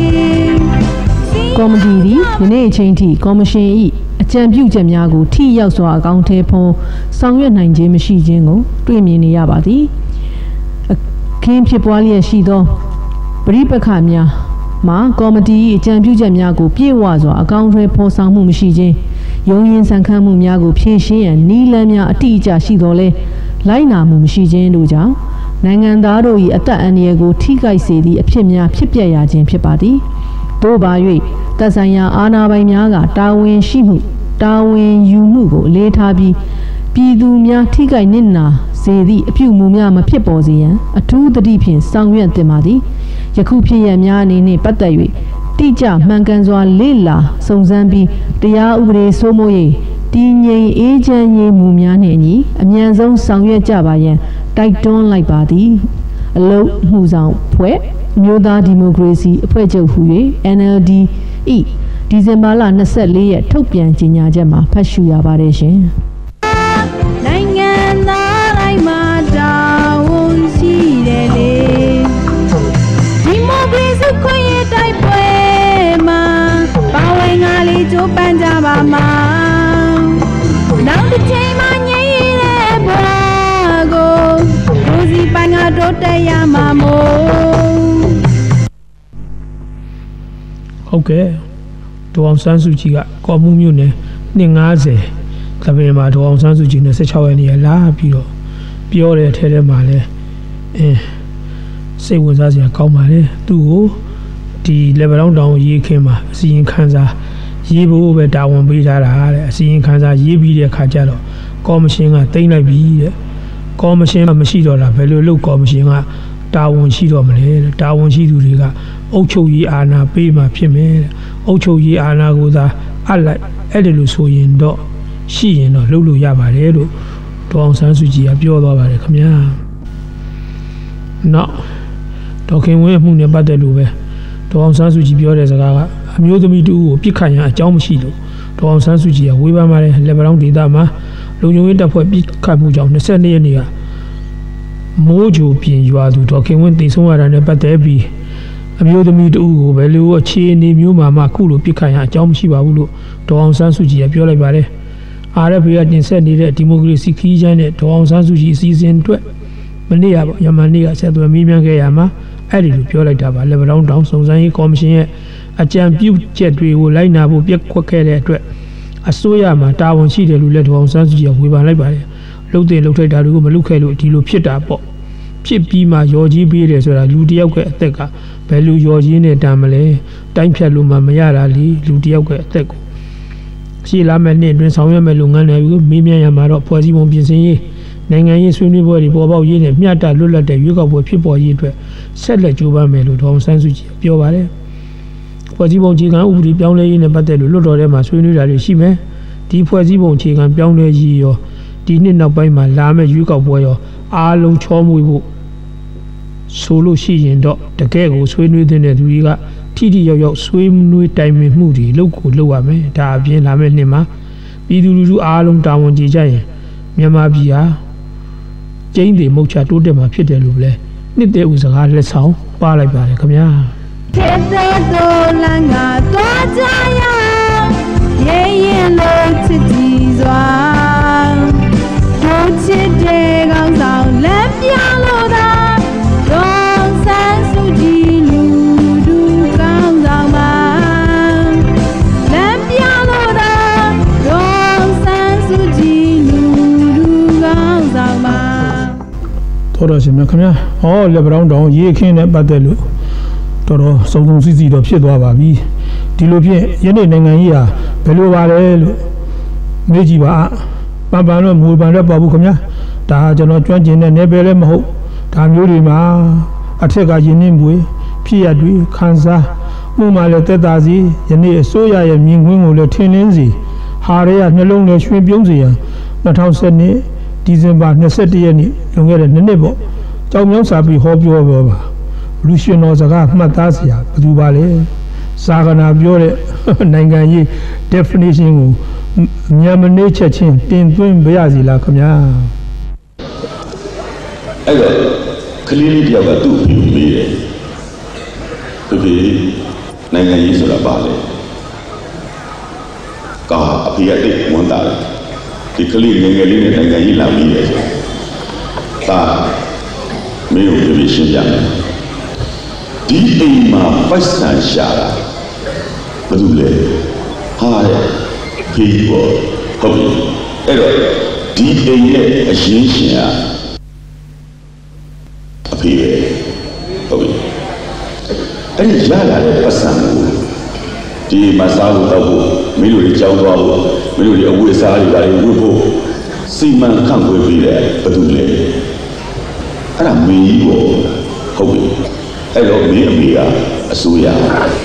ကော်မတီသည်ယနေ့အချိန်ထိကော်မရှင်၏အကြံပြုချက်များကိုထိရောက်စွာအကောင့်ထဲဖုံးဆောင်ရွက်နိုင်ခြင်းမရှိခြင်းကိုတွေ့မြင်နေရပါသည်အခင်းဖြစ်ပွားလျက်ရှိသောပရိပက္ခများမှာကော်မတီအကြံပြုချက်များကိုပြည့်ဝစွာအကောင့်ထဲဖော်ဆောင်မှုမရှိခြင်းရုံးရင်ဆန်ခတ်မှုများကိုဖြည့်ရှင်းရန်နည်းလမ်းများအတိအကျရှိတော်လဲလိုက်နာမှုမရှိခြင်းတို့ကြောင့်နိုင်ငံသားတို့၏အသက်အန္တရာယ်ကိုထိခိုက်စေသည့်အဖြစ်များဖြစ်ပျက်ရခြင်းဖြစ်ပါသည်သို့ပါ၍သက်ဆိုင်ရာအာဏာပိုင်များကတာဝန်ရှိမှုတာဝန်ယူမှုကိုအလေးထားပြီးပြည်သူများထိခိုက်နစ်နာစေသည့်အပြုအမူများမဖြစ်ပေါ်စေရန်အထူးသတိဖြင့်ဆောင်ရွက်သင့်ပါသည်ယခုဖြစ်ရများအနေနှင့်ပတ်သက်၍တိကျမှန်ကန်စွာလေ့လာစုံစမ်းပြီးတရားဥပဒေစိုးမိုးရေးတည်ငြိမ်အေးချမ်းရေးမူများနှင့်အညီအမြန်ဆုံးဆောင်ရွက်ကြပါရန်တိုက်တွန်းလိုက်ပါသည်အလုံးမှုဆောင်ဖွဲ့မျိုးသားဒီမိုကရေစီအဖွဲ့ချုပ်ဟူ၍ N L D ၏ဒီဇင်ဘာလ၂၄ရက်ထုတ်ပြန်ကြေညာချက်မှာဖတ်ရှုရပါတယ်ရှင်နိုင်ငံသားတိုင်းမှာတာဝန်ရှိတယ်လေဒီမိုကရေစီခွင့်ရတိုက်ပွဲမှာပါဝင်ငါလေးကြိုးပမ်းကြပါမှာနောက်တစ်ချိန်မှာငြိမ်းရတဲ့ဘဝကိုကိုစီပိုင်ကတိုးတက်ရမှာမို့ဟုတ်ကဲ့ဒေါအောင်ဆန်းစုကြည်ကကော်မှုမြို့နယ်နှစ်၅၀တပင်မှာဒေါအောင်ဆန်းစုကြည်နဲ့၁၆ရက်နေ့လာပြီးတော့ပြောတဲ့အထက်ထဲမှာလဲအင်းစိတ်ဝင်စားစရာကောင်းပါလေသူ့ကိုဒီလေဗလောင်းတောင်ရေးခင်းမှာအစီရင်ခံစာရေးဖို့ပဲတာဝန်ပေးထားတာတဲ့အစီရင်ခံစာရေးပြီးတဲ့အခါကျတော့ကော်မရှင်ကတိမ့်လိုက်ပြီတဲ့ကော်မရှင်ကမရှိတော့တာဘယ်လိုလုပ်ကော်မရှင်ကတာဝန်ရှိတော့မလဲတာဝန်ရှိသူတွေကအုပ်ချုပ်ရေးအာဏာပေးမှဖြစ်မယ်တဲ့အုပ်ချုပ်ရေးအာဏာကိုသာအပ်လိုက်အဲ့ဒီလိုဆိုရင်တော့ရှိရင်တော့လုပ်လို့ရပါတယ်လို့ဒေါအောင်ဆန်းစုကြည်ကပြောသွားပါတယ်ခင်ဗျာနောက်ဒေါခင်ဝင်းမှုနဲ့ပတ်သက်လို့ပဲဒေါအောင်ဆန်းစုကြည်ပြောတဲ့စကားကအမျိုးသမီးတူကိုပြစ်ခတ်ရန်အကြောင်းမရှိလို့ဒေါအောင်ဆန်းစုကြည်ကဝေဖန်ပါတယ်လက်ဗလောင်းဒေသမှာလုံခြုံရေးတပ်ဖွဲ့ပြစ်ခတ်မှုကြောင့်၂၂ရက်နေ့ကမိုးကြိုပြင်ရွာသူဒေါခင်ဝင်းတင်ဆုံးရတာနဲ့ပတ်သက်ပြီးအမျိုးသမီးတူကိုဘယ်လိုအခြေအနေမျိုးမှမှခုလိုပြစ်ခတ်ရန်အကြောင်းမရှိပါဘူးလို့ဒေါအောင်ဆန်းစုကြည်ကပြောလိုက်ပါတယ်အာရဖေကတင်ဆက်နေတဲ့ဒီမိုကရေစီခီးချမ်းတဲ့ဒေါအောင်ဆန်းစုကြည်အစည်းအဝေးအတွက်မနေ့ကပေါ့ယမန်နေ့ကဆက်သွယ်မေးမြန်းခဲ့ရမှာအဲ့ဒီလိုပြောလိုက်တာပါလေဗလောင်းတောင်စုံစမ်းရေးကော်မရှင်ရဲ့အကြံပြုချက်တွေကိုလိုက်နာဖို့ပြက်ကွက်ခဲ့တဲ့အတွက်အစိုးရမှာတာဝန်ရှိတယ်လို့လည်းဒေါအောင်ဆန်းစုကြည်ကဝေဖန်လိုက်ပါတယ်လှုပ်တဲ့လှုပ်ထိုက်တာတွေကိုမလုပ်ခဲ့လို့ဒီလိုဖြစ်တာပေါ့ဖြစ်ပြီးမှရော်ကြီးပေးတယ်ဆိုတာလူတယောက်ရဲ့အသက်ကဘယ်လိုရော်ကြီးနဲ့တန်မလဲတိုင်းဖြတ်လို့မှမရတာလေလူတယောက်ရဲ့အသက်ကိုရှေ့လာမဲ့နှစ်အတွင်းဆောင်ရွက်မဲ့လုပ်ငန်းတွေကိုမေးမြန်းရမှာတော့ဖွဲ့စည်းပုံပြင်ဆင်ရေးနိုင်ငံရေးဆွေးနွေးပွဲတွေပေါ်ပေါက်ရေးနဲ့မျှတလွတ်လပ်တဲ့ရွေးကောက်ပွဲဖြစ်ပေါ်ရေးအတွက်ဆက်လက်ကြိုးပမ်းမယ်လို့ဒေါအောင်ဆန်းစုကြည်ပြောပါတယ်။ဖွဲ့စည်းပုံအခြေခံဥပဒေပြောင်းလဲရေးနဲ့ပတ်သက်လို့လွှတ်တော်ထဲမှာဆွေးနွေးတာတွေရှိမယ်။ဒီဖွဲ့စည်းပုံအခြေခံပြောင်းလဲရေးရောဒီနှစ်နောက်ပိုင်းမှာလာမယ့်ရွေးကောက်ပွဲရောအားလုံးချောမွေ့ဖို့ဆိုလို့ရှိရင်တော့တကယ်ကိုဆွေးနွေးတဲ့သူတွေကထိထိရောက်ရောက်ဆွေးနွေးတိုင်ပင်မှုတွေလုပ်ကိုလုပ်ရမယ်။ဒါအပြင်လာမယ့်နှစ်မှာပြည်သူလူထုအားလုံးတာဝန်ကျေကြရင်မြန်မာပြည်ဟာကျင်းတွေမုတ်ချတိုးတက်မှာဖြစ်တယ်လို့လည်းနှစ်တဲ့ဥစကားလက်ဆောင်ပါလိုက်ပါတယ်ခင်ဗျာခေတ္တတော်လန်ကတော်ကြရရေရင်လို့ချစ်ကြည်စွာတို့ချစ်တဲ့ကောင်းဆောင်လက်ပြလို့သာဒေါ်ဆန်းစုကြည်လူလူကောင်းဆောင်ပါလက်ပြလို့သာဒေါ်ဆန်းစုကြည်လူလူကောင်းဆောင်ပါတော်တော်ရှင်မြခင်ဗျာဟောလက်ဗလောင်းတောင်ရေးခင်းနဲ့ပတ်သက်လို့တော်တော်စုံစုံစီစီတော့ဖြစ်သွားပါပြီဒီလိုဖြင့်ယနေ့နိုင်ငံကြီးဟာဘယ်လိုပါလဲလို့မေးကြည့်ပါပန်ပန်တော့မူပန်တော့ပေါ့ဘူးခင်ဗျာဒါကျွန်တော်ကျွမ်းကျင်တဲ့နယ်ပယ်လည်းမဟုတ်ဒါမျိုးတွေမှာအထက်ကယင်းနှင်းပွေဖြစ်ရတွေခန်းစားမှုမှလည်းတက်တာစီယနေ့အစိုးရရဲ့မြင်ကွင်းကိုလည်းထင်လင်းစီဟာရဲရနှလုံးလည်းရွှင်ပြုံးစီရန်၂၀၁၂ဒီဇင်ဘာ၂၁ရက်နေ့လွန်ခဲ့တဲ့နှစ်နှစ်ပေါ့ကြောင်မြောင်းစာပြီးဟောပြောပြောပါလူရှင်တော်စကားမှတ်သားစရာဘယ်သူပါလဲစာကနာပြောတဲ့နိုင်ငံရေး definition ကိုမြန်မနေချက်ချင်းတင်သွင်းပြရစီလားခင်ဗျာအဲ့တော့ကလေးလေးတယောက်ကသူ့အဖေကိုမေးတယ်အဖေနိုင်ငံရေးဆိုတာပါလေကာအဖေကတိတ်ဝန်တာတယ်ဒီကလေးငယ်ငယ်လေးနဲ့နိုင်ငံရေးလာပြီးတယ်ဆိုတာမင်းတို့ပြေရှင်းပြမယ်ဒီအိမ်မှာပိုက်ဆံရှာတာဘာလို့လဲဟာဖေးပေါ်ဟုတ်ပြီအဲ့တော့ဒီအိမ်ရဲ့အရင်ရှင်ကအဖေပဲဟုတ်ပြီအဲ့ဒီရလာတဲ့ပတ်စံကိုဒီမစားလို့တော့ဖို့မင်းတို့တွေကြောင်းသွားဖို့မင်းတို့တွေအဝတ်အစားတွေပါလေဝတ်ဖို့စီမံခန့်ခွဲပြီးတယ်ဘာလို့လဲအဲ့ဒါမင်းကြီးပေါ့ဟုတ်ပြီအဲ့တော့မင်းအမေကအစိုးရ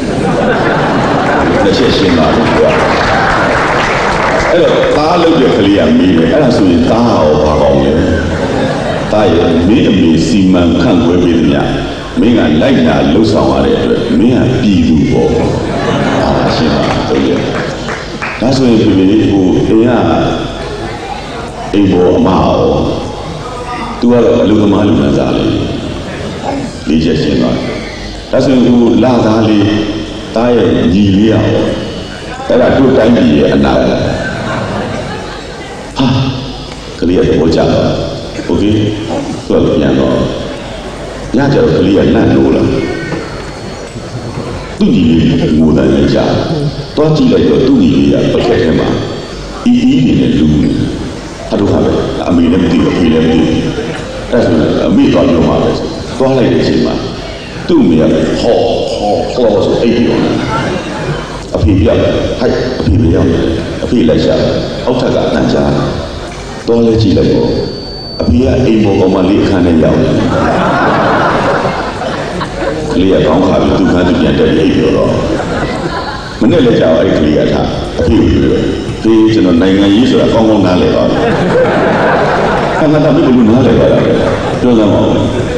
လက်ချက်ရှင်းပါလို့ပြောအဲ့တော့သားလုပ်တဲ့ကလေးကမေးတယ်အဲ့ဒါဆိုရင်သားဟောဘာကောင်းလဲသားရဲ့မင်းအမေစီမံခန့်ခွဲပြီးတယ်များမင်းကလိုက်တာလှုပ်ဆောင်ရတဲ့အတွက်မင်းကပြည်သူပေါ့ဒါရှင်းပါတော့ရဲ့ဒါဆိုရင်ဒီနေ့ဟိုအိမ်ကအိမ်ပေါ်အမအောင်သူကတော့အလုပ်သမားလူငန်းစားလေးလေးချက်ရှင်းသွားဒါဆိုရင်ဟိုလာသားလေးသားရဲ့ညီလေးရအောင်အဲ့ဒါတို့တိုင်းပြည်ရဲ့အနာဟာကလေးရဲ့ဘောကြတော့โอเคသူကပြန်တော့ညကျတော့ကလေးကလန့်လို့လားသူညီလေးငိုတယ်ကြာသွားကြည့်လိုက်တော့သူ့ညီလေးကပကက်ထဲမှာအီအီနေနဲ့လူနေအတူခါပဲအမေလည်းမသိဘူးအဖေလည်းမသိဘူးအဲ့ဆိုအမေသွားပြောမှာပဲသွားလိုက်တဲ့အချိန်မှာသူ့အမေကဟောဟောဟောဆိုအိတ်ပြောနေအဖေပြဟိုက်အဖေပြောနေအဖေလိုက်ရှာအောက်ထက်ကတန်ကြားသွားလဲကြည့်လိုက်တော့အဖေကအိမ်ပေါ်ကောင်မလေးအခန်းနဲ့ရောက်နေကလေးကကောင်းခါပြီးသူ့ခန်းသူပြန်တက်ပြီးအိတ်ပြောတော့မနေ့လည်းကြောက်အဲ့ကလေးကထားအဖေကိုပြောဒီကျွန်တော်နိုင်ငံရေးဆိုတာကောင်းကောင်းနားလည်ပါဘူးအမှန်တော့ဘယ်လိုနားလည်ပါလဲပြောစမ်းပါဦး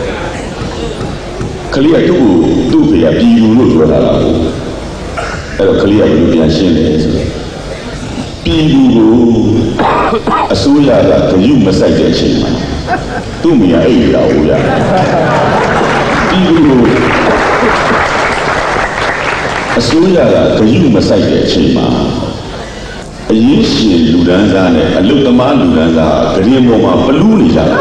ကလေးကသူ့ကိုသူ့ဖေကပြည်လူလို့ပြောတာလားအဲ့တော့ကလေးကဘယ်လိုပြန်ရှင်းလဲဆိုတော့ပြည်လူကိုအစိုးရကဂရုမစိုက်တဲ့အချိန်မှာသူ့မိကအဲ့ဒါကိုရပြည်လူကိုအစိုးရကဂရုမစိုက်တဲ့အချိန်မှာအရေးရှင်လူဒန်းစားနဲ့အလုသမားလူဒန်းစားဂရင်ပေါ်မှာပလူးနေကြတာ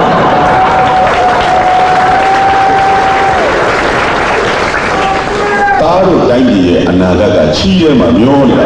သားတို့တိုင်းပြည်ရဲ့အနာဂတ်ကချီးထဲမှာမျောနေတာ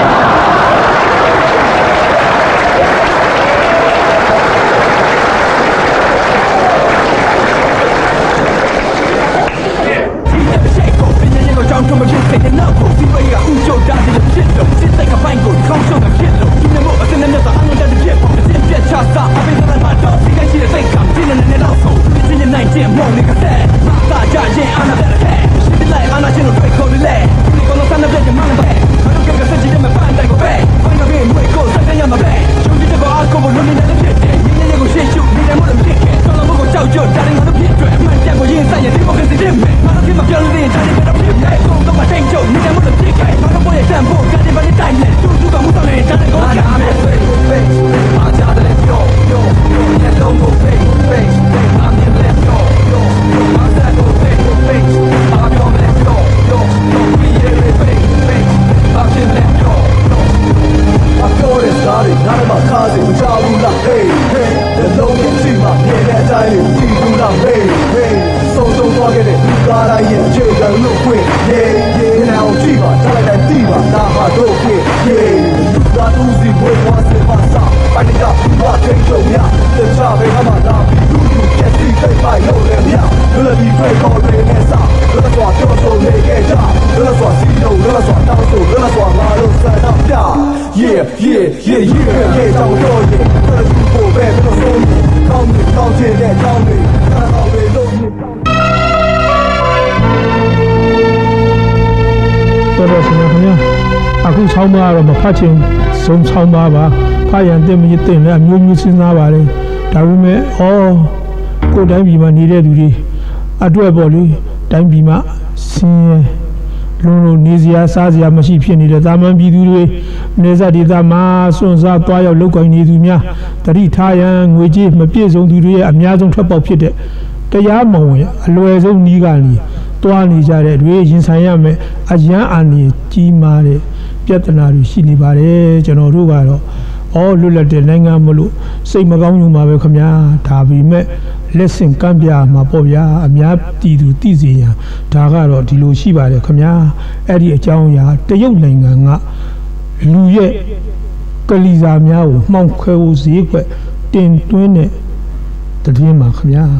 အခုဆောင်းပါတော့မဖတ်ချင်ဆုံးဆောင်းပါပါဖတ်ရန်တင်မတင်လည်းအမျိုးမျိုးစဉ်းစားပါလေဒါပေမဲ့ဩကိုယ်တိုင်းပြည်မှာနေတဲ့သူတွေအတွက်ပေါ့လေတိုင်းပြည်မှာဆင်းရဲလုံးလုံးနေစရာစားစရာမရှိဖြစ်နေတဲ့တာမန်ပြည်သူတွေနေစားဒေသမှာစွန့်စားသွားရောက်လောက်ကိုင်းနေသူများတတိထားရန်ငွေကြေးမပြည့်စုံသူတွေရဲ့အများဆုံးထွက်ပေါက်ဖြစ်တဲ့တရားမဝင်အလွယ်ဆုံးနီးကနေတွားနေကြတဲ့တွေရင်ဆိုင်ရမယ်အရန်အာနေကြီးမားတဲ့ပြဿနာတွေရှိနေပါတယ်ကျွန်တော်တို့ကတော့အော်လွတ်လပ်တဲ့နိုင်ငံမလို့စိတ်မကောင်းယူမှာပဲခင်ဗျာဒါပေမဲ့လက်ဆင့်ကမ်းပြမှာပေါ့ဗျာအများပြည်သူသိစေရန်ဒါကတော့ဒီလိုရှိပါတယ်ခင်ဗျာအဲ့ဒီအကြောင်းအရာတရုတ်နိုင်ငံကလူရဲ့ကလီစာများကိုမှောင်ခွဲဖို့ဈေးကွက်တင်သွင်းတဲ့တည်င်းမှာခင်ဗျာ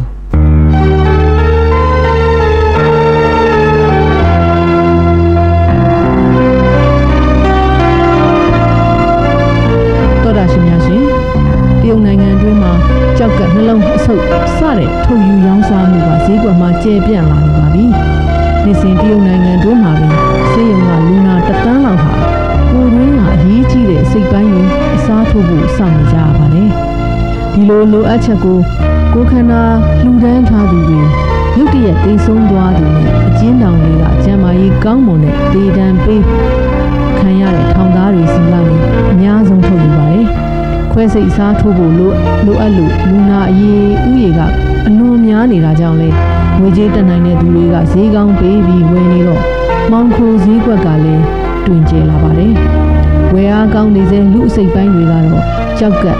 ကြောက်ကနှလုံးအဆုပ်စတဲ့ထုတ်ယူရောင်းစားမှုကဈေးကွက်မှာကျဲပြန့်လာနေပါပြီ။ဒီစဉ်တရုတ်နိုင်ငံတွင်းမှာပင်ဆေးရုံကလူနာတစ်တန်းလောက်ဟာကိုယ်ရင်းကအရေးကြီးတဲ့စိတ်ပိုင်းကိုအစားထိုးဖို့စောင့်နေကြရပါတယ်။ဒီလိုလိုအပ်ချက်ကိုကိုယ်ခန္ဓာလူဒန်းထားသူတွေရုတ်တရက်သိဆုံးသွားသူနဲ့အကျဉ်းတောင်တွေကကျမ်းမာရေးကောင်းမွန်တဲ့ဒေတံပေးခံရတဲ့ထောင်သားတွေစီကနေအများဆုံးထုတ်ယူပါတယ်။ခွဲစိတ်စားထိုးဖို့လိုလိုအပ်လို့လူနာအရေးဥယေကအလွန်များနေတာကြောင့်လဲငွေကြေးတက်နိုင်တဲ့သူတွေကဈေးကောင်းပေးပြီးဝယ်နေတော့မောင်ခိုဈေးကွက်ကလည်းတွင်ကျလာပါတယ်။ဝယ်အားကောင်းနေစေလူအစိတ်ပိုင်းတွေကတော့ကြောက်က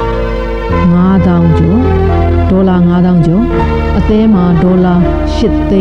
ငါးသောင်းကျော်ဒေါ်လာငါးသောင်းကျော်အသေးမှာဒေါ်လာရှစ်သိန်း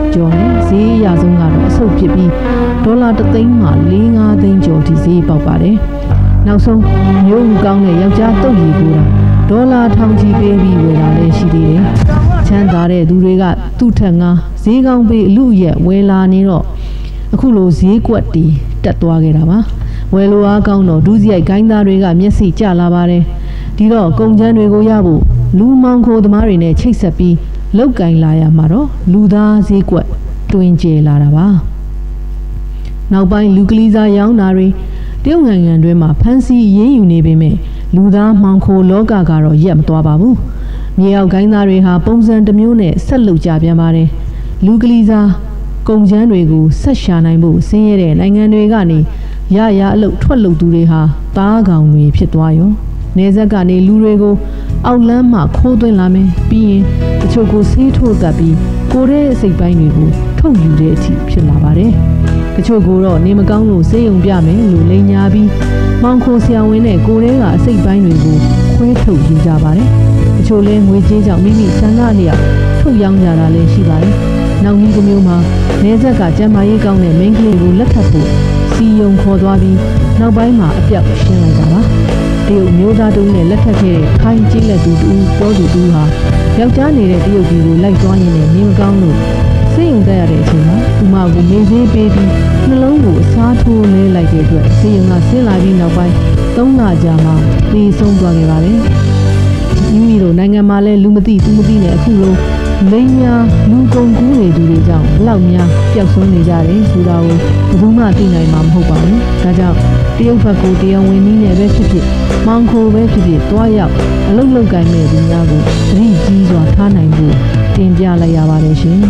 ကျော်နဲ့ဈေးအရဆုံးကတော့အဆုတ်ဖြစ်ပြီးဒေါ်လာတစ်သိန်းမှ၄-၅သိန်းကျော်ထိဈေးပေါက်ပါတယ်နောက်ဆုံးမျိုးဦးကောင်းတဲ့ယောက်ျားတုတ်ရီကိုဒေါ်လာထောင်ချီပေးပြီးဝယ်လာလည်းရှိသေးတယ်ချမ်းသာတဲ့သူတွေကသူ့ထက်ငါဈေးကောင်းပေးအလူရက်ဝယ်လာနေတော့အခုလိုဈေးကွက်တီတက်သွားခဲ့တာပါဝယ်လိုအားကောင်းတော့ဒုစရိုက်ဂိုင်းသားတွေကမျက်စိကျလာပါတယ်ဒီတော့ကုန်ကျန်းတွေကိုရဖို့လူမောင်ခိုသမားတွေနဲ့ချိတ်ဆက်ပြီးလောက်ကင်လာရမှာတော့လူသားဈေးကွက်တွင်ကျဲလာတာပါနောက်ပိုင်းလူကလေးစားရောင်းတာတွေတရုတ်နိုင်ငံတွင်းမှာဖမ်းဆီးရင်းယူနေပေမဲ့လူသားမောင်ခိုလောကကတော့ရက်မသွားပါဘူးမြေအောက်ဂိုင်းသားတွေဟာပုံစံတစ်မျိုးနဲ့ဆက်လုပ်ကြပြန်ပါတယ်လူကလေးစားကုန်ကျန်းတွေကိုဆက်ရှာနိုင်ဖို့ဆင်းရဲတဲ့နိုင်ငံတွေကနေရရအလုပ်ထွက်လုပ်သူတွေဟာသားကောင်တွေဖြစ်သွားရောနေဆက်ကနေလူတွေကိုအောက်လမ်းမှခိုးသွင်းလာမယ်ပြီးရင်တချို့ကိုဆေးထိုးတက်ပြီးကိုယ်ရဲ့စိတ်ပိုင်းတွေကိုထုတ်ယူတဲ့အထိဖြစ်လာပါတယ်တချို့ကိုတော့နေမကောင်းလို့ဆေးရုံပြမယ်လို့လိန်ညာပြီးမောင်ခိုဆရာဝန်နဲ့ကိုယ်ရဲ့ကအစိတ်ပိုင်းတွေကိုခွဲထုတ်ယူကြပါတယ်တချို့လဲငွေကြေးကြောင့်မိမိဆန္ဒလျောက်ထုတ်ရောင်းကြတာလည်းရှိပါတယ်နောက်နည်းတစ်မျိုးမှာနေဆက်ကကျမ်းမာရေးကောင်းတဲ့မိန်းကလေးကိုလက်ထပ်ဖို့စီယုံခေါ်သွားပြီးနောက်ပိုင်းမှာအပြောက်ရှင်းလိုက်တာပါတရုတ်မျိုးသားတုံးနဲ့လက်ထပ်ခဲ့တဲ့ခိုင်းကျေးလက်သူတူပေါ်သူတူဟာယောက်ျားနေတဲ့တရုတ်ပြည်ကိုလိုက်သွားရင်းနဲ့နေမကောင်းလို့စိတ်ယုံတက်ရတဲ့အချိန်မှာဥမကိုမေးသေးပေးပြီးနှလုံးကိုအစားထိုးလဲလိုက်တဲ့အတွက်စိတ်ယုံကဆင်းလာပြီးနောက်ပိုင်းသုံးလကြာမှပြေဆုံးသွားခဲ့ပါတယ်မိမိတို့နိုင်ငံမှာလဲလူမသိသူမသိနဲ့အခုလိုလိန်များလူကုန်ကူးနေသူတွေကြောင့်ဘလောက်များပျောက်ဆုံးနေကြတယ်ဆိုတာကိုဘယ်သူမှသိနိုင်မှာမဟုတ်ပါဘူးဒါကြောင့်တရုတ်ဘက်ကိုတရားဝင်နည်းနဲ့ပဲဖြစ်ဖြစ်မောင်ခိုပဲဖြစ်ဖြစ်တွားရောက်အလုပ်လုပ်ကိုင်မဲ့သူများကိုသတိကြီးစွာထားနိုင်ဖို့တင်ပြလိုက်ရပါတယ်ရှင်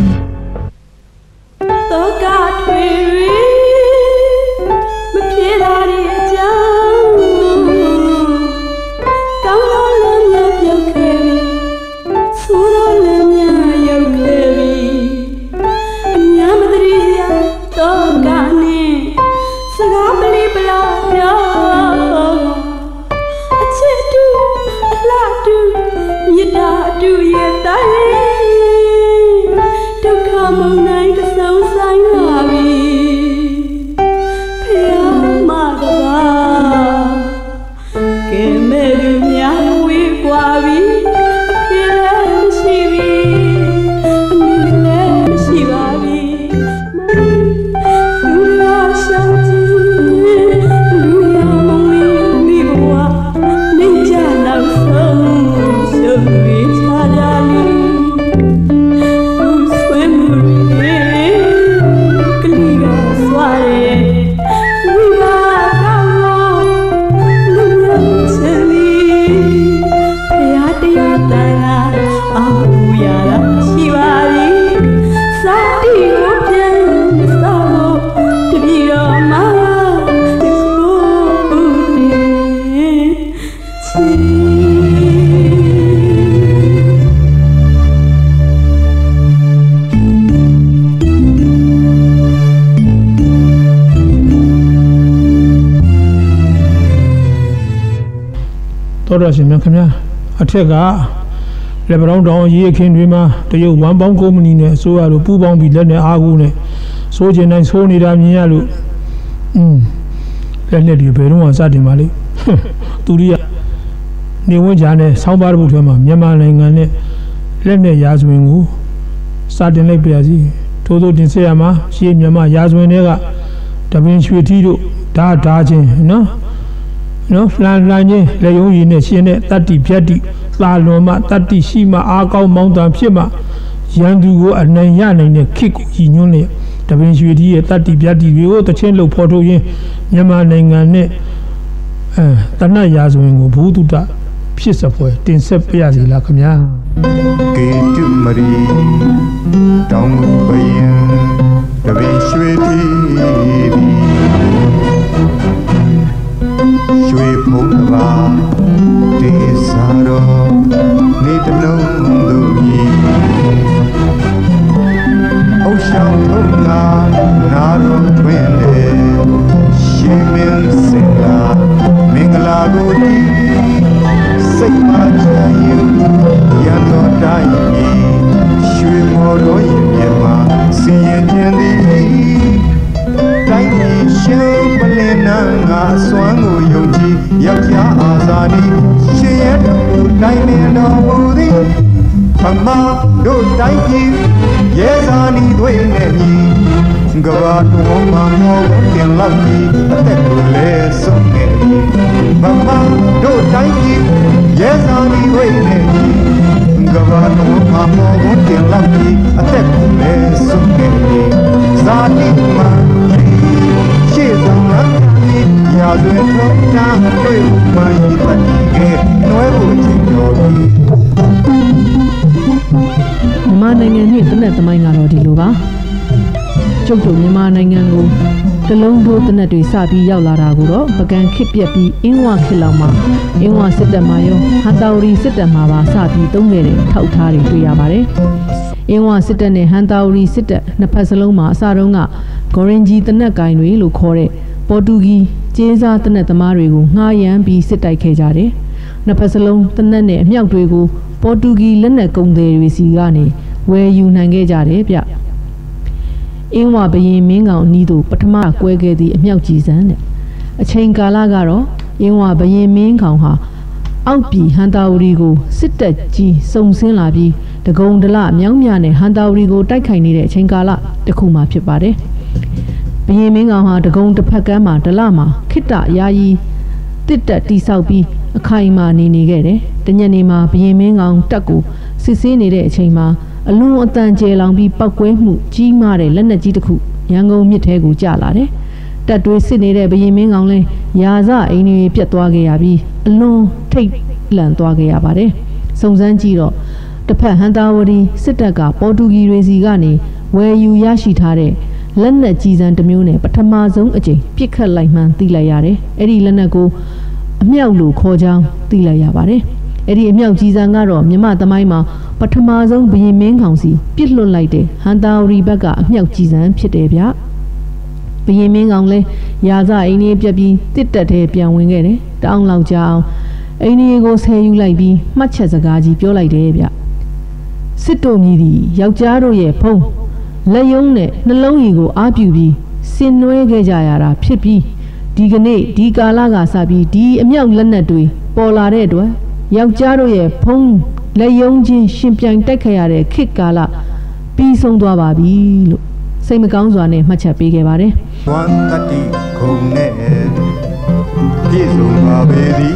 တော့ကထွေရီမပြေတာရဲ့အကြောင်းကောင်းတော့လည်းမြတ်ပြုတ်ခဲ့ပြီဆိုတော့လည်းမြတ်ရောက်ခဲ့ပြီအများမတရီရတော့ကနေစကားပလီပလာပြောအချစ်တူအလားတူမြတ်တာတူရဲ့တိုင်းဒုက္ခမုန်တိုင်းကစုံဆိုင်လာပြီဖယားမကပါကဲမဲ့လူများဝေးกว่าပြီအဖြစ်လည်းမရှိပြီအနည်းလည်းမရှိပါပြီလူလာရှောင်းကြည့်လူရမုံလေးမိဘဝနေကြနောက်ဆုံးရှုံးရချာကြလိတော်တော်ရှင်များခင်ဗျာအထက်ကလက်ပံတောင်ရေးအခင်းတွေမှာတရုတ်ဝမ်ပေါင်းကုမ္ပဏီနဲ့အစိုးရတို့ပူးပေါင်းပြီးလက်နဲ့အားကိုးနဲ့စိုးကျင်တိုင်းစိုးနေတာမြင်ရလို့อืมလက်နဲ့ဒီဘယ်တော့မှစတင်ပါလိမ့်သူတို့ကနေဝန်းကြားနဲ့ဆောင်းပါးတစ်ပုဒ်ထဲမှာမြန်မာနိုင်ငံနဲ့လက်နဲ့ရာဇဝင်ကိုစတင်လိုက်ပြစီထို့သောတင်ဆက်ရမှာရှေးမြန်မာရာဇဝင်တွေကတပင်ရွှေထီးတို့ဓာဓာချင်းနော်နော်လှန်လှန်ချင်းလက်ယုံရည်နဲ့ရှင်တဲ့တတ္တိဖြတ်တိသာလွန်မှတတ္တိရှိမှအားကောင်းမောင်းတန်ဖြစ်မှရန်သူကိုအနိုင်ရနိုင်တဲ့ခေတ်ကိုရည်ညွှန်းလေတပင်ရွှေထီးရဲ့တတ္တိဖြတ်တိတွေကိုတချင်းလို့ဖော်ထုတ်ရင်းမြန်မာနိုင်ငံနဲ့အဲတဏှတ်ရာဇဝင်ကိုဘုဒ္ဓတဖြစ်စပွဲတင်ဆက်ပြရစီလားခင်ဗျာကေတုမရီတောင်းပယံတပင်ရွှေထီးရွှေဖုံးပါတေစာတော်နေတလုံးသူကြီးအောက်ရှောင်းထုံးလာနာတော်တွင်လေရှင်မင်းစင်လာမင်္ဂလာကိုတီးစိတ်မချမ်းယူရန်တော်တိုင်းကြီးရွှေမော်တော်ရဲ့မြတ်မှာစီရင်ခြင်းသည်တိုင်းပြည်ရှင်ပလင်နာငါအစွမ်းကိုယုံကြည်ယောက်ျားအာဇာနည်ရှင်ရဲ့တို့တိုင်းမင်းတော်မူသည်ဗမာတို့တိုင်းပြည်ရဲဇာနည်တွေနဲ့ညီကဘာတော်မှာမောတင်လာပြီးအသက်ကိုလဲဆုံးခဲ့သည်ဗမာတို့တိုင်းပြည်ရဲဇာနည်တွေနဲ့ညီကဘာတော်မှာမောတင်လာပြီးအသက်ကိုလဲဆုံးခဲ့သည်ဇာတိမှာရှေ့ဆောင်လာရာဇဝင်ထုံးတာတွေ့မှန်ရပတ်ခဲ့နှွဲဖို့ချိန်တော်ပြီမြန်မာနိုင်ငံနှင့်တနက်သမိုင်းကတော့ဒီလိုပါကျုပ်တို့မြန်မာနိုင်ငံကိုတလုံးထိုးတနက်တွေစပြီးရောက်လာတာကိုတော့ပကံခစ်ပြက်ပြီးအင်းဝခေတ်လောက်မှာအင်းဝစစ်တပ်မှာရောဟန်တာဝရီစစ်တပ်မှာပါစပြီးသုံးခဲ့တဲ့ထောက်ထားတွေတွေ့ရပါတယ်အင်းဝစစ်တပ်နဲ့ဟန်တာဝရီစစ်တပ်နှစ်ဖက်စလုံးမှာအစတုန်းကဂေါ်ရင်ဂျီတနက်ကိုင်တွေလို့ခေါ်တဲ့ပေါ်တူဂီကျေးစားတနက်သမားတွေကိုငှားရမ်းပြီးစစ်တိုက်ခဲ့ကြတယ်နှစ်ဖက်စလုံးတနက်နဲ့အမြောက်တွေကိုပေါ်တူဂီလက်နက်ကုန်းတွေတွေစီကနေဝယ်ယူနိုင်ခဲ့ကြတယ်ဗျအင်းဝဘရင်မင်းကောင်နီးတို့ပထမကွဲခဲ့သည့်အမြောက်ကြီးစံတဲ့အချိန်ကာလကတော့အင်းဝဘရင်မင်းကောင်ဟာအောက်ပြည်ဟန်တာဝရီကိုစစ်တပ်ကြီးစုံစင်းလာပြီးတကုံဒလမြောင်းမြနဲ့ဟန်တာဝရီကိုတိုက်ခိုက်နေတဲ့အချိန်ကာလတစ်ခုမှဖြစ်ပါတယ်ဘရင်မင်းကောင်ဟာတကုံတစ်ဖက်ကမ်းမှာဒလမှာခိတ္တယာယီတစ်တက်တိဆောက်ပြီးအခိုင်အမာနေနေခဲ့တယ်တညနေမှာဘရင်မင်းကောင်တက်ကိုစစ်ဆေးနေတဲ့အချိန်မှာအလွန်အတန်ကျဲလောင်ပြီးပောက်ကွဲမှုကြီးမားတဲ့လက်နက်ကြီးတစ်ခုရန်ကုန်မြစ်ထဲကိုကျလာတယ်တက်တွေးစစ်နေတဲ့ဘရင်မင်းကောင်လဲရာဇအိမ်တွေပြတ်သွားခဲ့ရပြီးအလွန်ထိတ်လန့်သွားခဲ့ရပါတယ်စုံစမ်းကြည့်တော့တစ်ဖက်ဟန်တာဝရီစစ်တပ်ကပေါ်တူဂီတွေစီကနေဝယ်ယူရရှိထားတဲ့လက်နက်ကြီးစံတစ်မျိုးနဲ့ပထမဆုံးအကြိမ်ပြစ်ခတ်လိုက်မှန်းသိလိုက်ရတယ်အဲ့ဒီလက်နက်ကိုအမြောက်လို့ခေါ်ကြောင်းသိလိုက်ရပါတယ်အဲ့ဒီအမြောက်ကြီးစံကတော့မြမသမိုင်းမှာပထမဆုံးဘရင်မင်းကောင်စီပြစ်လွတ်လိုက်တဲ့ဟန်တာဝရီဘက်ကအမြောက်ကြီးစံဖြစ်တယ်ဗျဘရင်မင်းကောင်လဲရာဇအိမ်ကြီးပြက်ပြီးတစ်တက်ထဲပြန်ဝင်ခဲ့တယ်တောင်းလောက်ကြအောင်အိမ်ကြီးကိုဆယ်ယူလိုက်ပြီးမှတ်ချက်စကားကြီးပြောလိုက်တယ်ဗျစစ်တို့မြည်သည်ယောက်ျားတို့ရဲ့ဖုံးလက်ယုံနဲ့နှလုံးရည်ကိုအားပြုပြီးဆင်နွှဲခဲ့ကြရတာဖြစ်ပြီးဒီကနေ့ဒီကာလကစပြီးဒီအမြောက်လက်နက်တွေပေါ်လာတဲ့အတွက်ယောက်ျားတို့ရဲ့ဖုံးလက်ယုံချင်းရှင်ပြိုင်တိုက်ခတ်ရတဲ့ခေတ်ကာလပြီးဆုံးသွားပါပြီလို့စိတ်မကောင်းစွာနဲ့မှတ်ချက်ပေးခဲ့ပါတယ်ဝန္တတိခုံနဲ့ပြည့်စုံပါပေသည်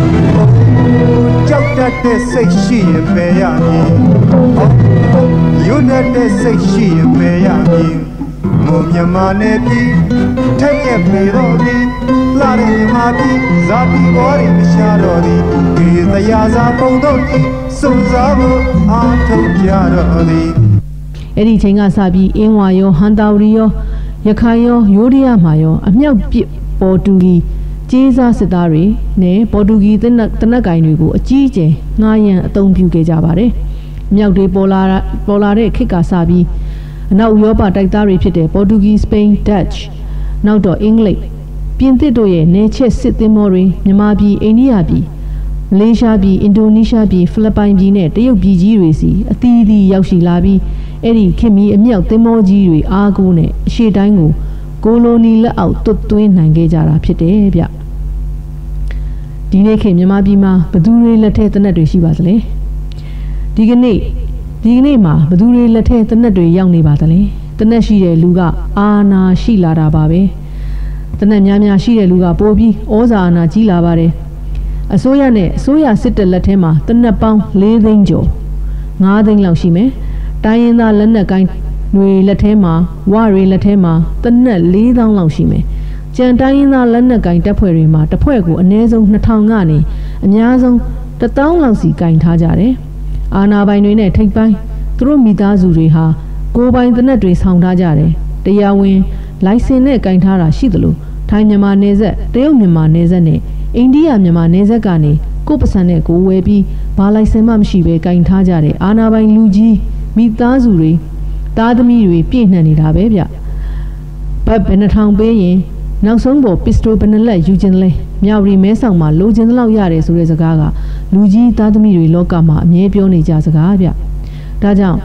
ကြောက်တတ်တဲ့စိတ်ရှိရင်ပဲရမည်ယုံတဲ့စိတ်ရှိရင်ပဲရမည်မုံမြမနဲ့ပြီးထက်မြက်ပေတော်သည်လာတဲ့မြမပြီးဇာတိဘောရီမရှာတော့သည်ဒီတရားစာပုံတော့သည်စုံစားဖို့အားထုတ်ကြတော့သည်အဲ့ဒီချိန်ကစပြီးအင်းဝါရောဟန်တာဝရီရောရခိုင်ရောယိုးဒယားမှာရောအမြောက်ပစ်ပေါ်တူဂီကျေးစားစစ်သားတွေနဲ့ပေါ်တူဂီတနက်တနက်ကိုင်တွေကိုအကြီးအကျယ်ငှားရမ်းအသုံးပြုခဲ့ကြပါတယ်။မြောက်တွေပေါ်လာပေါ်လာတဲ့ခေတ်ကစပြီးအနောက်ဥရောပတိုက်သားတွေဖြစ်တဲ့ပေါ်တူဂီစပိန်ဒတ်ချ်နောက်တော့အင်္ဂလိပ်ပြင်သစ်တို့ရဲ့နေချက်စစ်သင်္ဘောတွေမြန်မာပြည်အိန္ဒိယပြည်မလေးရှားပြည်အင်ဒိုနီးရှားပြည်ဖိလစ်ပိုင်ပြည်နဲ့တရုတ်ပြည်ကြီးတွေစီအသီးသီးရောက်ရှိလာပြီးအဲ့ဒီခင်မီအမြောက်သင်္ဘောကြီးတွေအားကိုးနဲ့အရှေ့တိုင်းကိုကိုလိုနီလက်အောက်တွတ်သွင်းနိုင်ခဲ့ကြတာဖြစ်တယ်ဗျဒီနေ့ခေတ်မြန်မာပြည်မှာဘသူတွေလက်ထက်တနက်တွေရှိပါသလဲဒီကနေ့ဒီကနေ့မှာဘသူတွေလက်ထက်တနက်တွေရောက်နေပါသလဲတနက်ရှိတဲ့လူကအာနာရှိလာတာပါပဲတနက်များများရှိတဲ့လူကပိုပြီးဩဇာအာဏာကြီးလာပါတယ်အစိုးရနဲ့အစိုးရစစ်တပ်လက်ထဲမှာတနက်ပေါင်း၄သိန်းကျော်၅သိန်းလောက်ရှိမယ်တိုင်းရင်းသားလက်နက်ကိုင်းတွေလက်ထဲမှာဝတွေလက်ထဲမှာတနက်၄သောင်းလောက်ရှိမယ်ကြံတိုင်းရင်းသားလက်နက်ကိုင်းတပ်ဖွဲ့တွေမှာတစ်ဖွဲ့ကိုအနည်းဆုံးနှစ်ထောင်ကနေအများဆုံးတစ်သောင်းလောက်စီကင်ထားကြတယ်အာဏာပိုင်တွေနဲ့ထိပ်ပိုင်းသူတို့မိသားစုတွေဟာကိုယ်ပိုင်တနက်တွေဆောင်ထားကြတယ်တရားဝင်လိုင်စင်နဲ့ကင်ထားတာရှိသလိုထိုင်းမြန်မာနယ်စပ်တရုတ်မြန်မာနယ်စပ်နဲ့အိန္ဒိယမြန်မာနယ်စပ်ကနေကိုယ်ပစံနဲ့ကိုဝယ်ပြီးဘာလိုင်စင်မှမရှိဘဲကင်ထားကြတဲ့အာဏာပိုင်လူကြီးမိသားစုတွေသားသမီးတွေပြည့်နှံ့နေတာပဲဗျဘတ်ဘယ်နှထောင်ပေးရင်နောက်ဆုံးပေါ်ပစ္စတိုဘယ်နှလက်ယူခြင်းလဲမြောက်ရီမဲဆောင်မှာလိုချင်သလောက်ရတယ်ဆိုတဲ့စကားကလူကြီးသားသမီးတွေလောကမှာအမြဲပြောနေကြစကားဗျဒါကြောင့်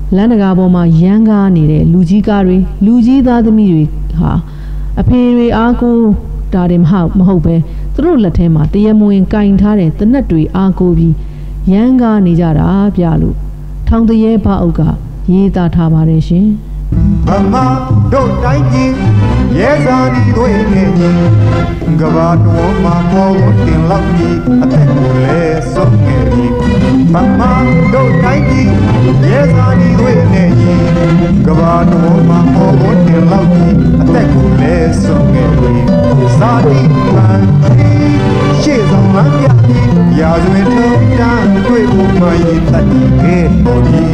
လန်နဂါပေါ်မှာရန်ကားနေတဲ့လူကြီးကားတွေလူကြီးသားသမီးတွေဟာအဖေတွေအားကိုဒါတွေမဟုတ်မဟုတ်ပဲသူတို့လက်ထဲမှာတရမဝင်ကင်ထားတဲ့တနက်တွေအားကိုပြီးရန်ကားနေကြတာပြလို့ထောင်တရဲဘအုပ်ကရေးသားထားပါတယ်ရှင်ဗမာတို့တိုင်းကြီးရဲစာဒီတွေနဲ့ကြီးကဘာတော်မှာပေါ်ဝင်တင်လောက်ကြီးအသက်ကိုလဲဆုံးငယ်ကြီးဗမာတို့တိုင်းကြီးရဲစာဒီတွေနဲ့ကြီးကဘာတော်မှာပေါ်ဝင်တင်လောက်ကြီးအသက်ကိုလဲဆုံးငယ်ကြီးစာဒီပန်ကြီးရှေ့ဆောင်လမ်းပြကြီးရာဇဝင်ထုံးတန်းတွေ့ဖို့မှရင်တတ်ခဲ့တော်ကြီး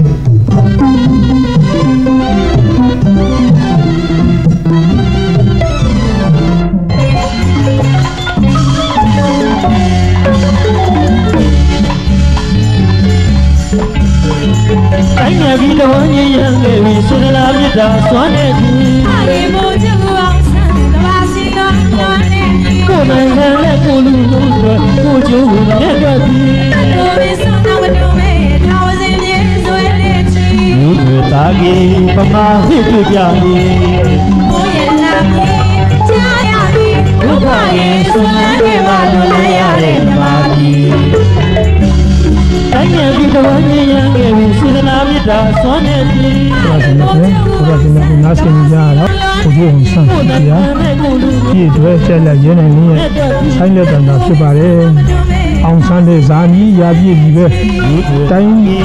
တိုင်းရပြီတော့ညရံလေပြီဆိုလာမြတ်တာစွမ်းနေပြီအေးမို့ကျူအောင်ဆန်းတပါစီတော့ညနေကိုနိုင်ငံနဲ့ကိုလူတို့ကိုကျိုးကိုနဲ့တွေ့ပြီတို့ပဲဆုံးတော့တို့ပဲထောင်စင်ပြေဆွဲနေချီဘုရားကြီးပမာဟိပြပြပြီဘုရားနာမည်ကြားရပြီဘုရားရဲ့ဆွမ်းတွေပါလို့လည်းရတဲ့ဓမ္မကြီးတိုင်းရပြီတော့ညရံလေပြီဆိုလာမြတ်တာစွမ်းနေပြီဘုရားရှင်နဲ့ဘုရားရှင်နဲ့နားဆင်ကြရတော့ဘုရားဆန်းတရားပြည့်တွဲကျက်လက်ရင်းနေရဲ့ဆိုင်လက်တန်တာဖြစ်ပါတယ်အောင်ဆန်းတဲ့ဇာနီးရာပြည့်ကြီးပဲတိုင်းပြည်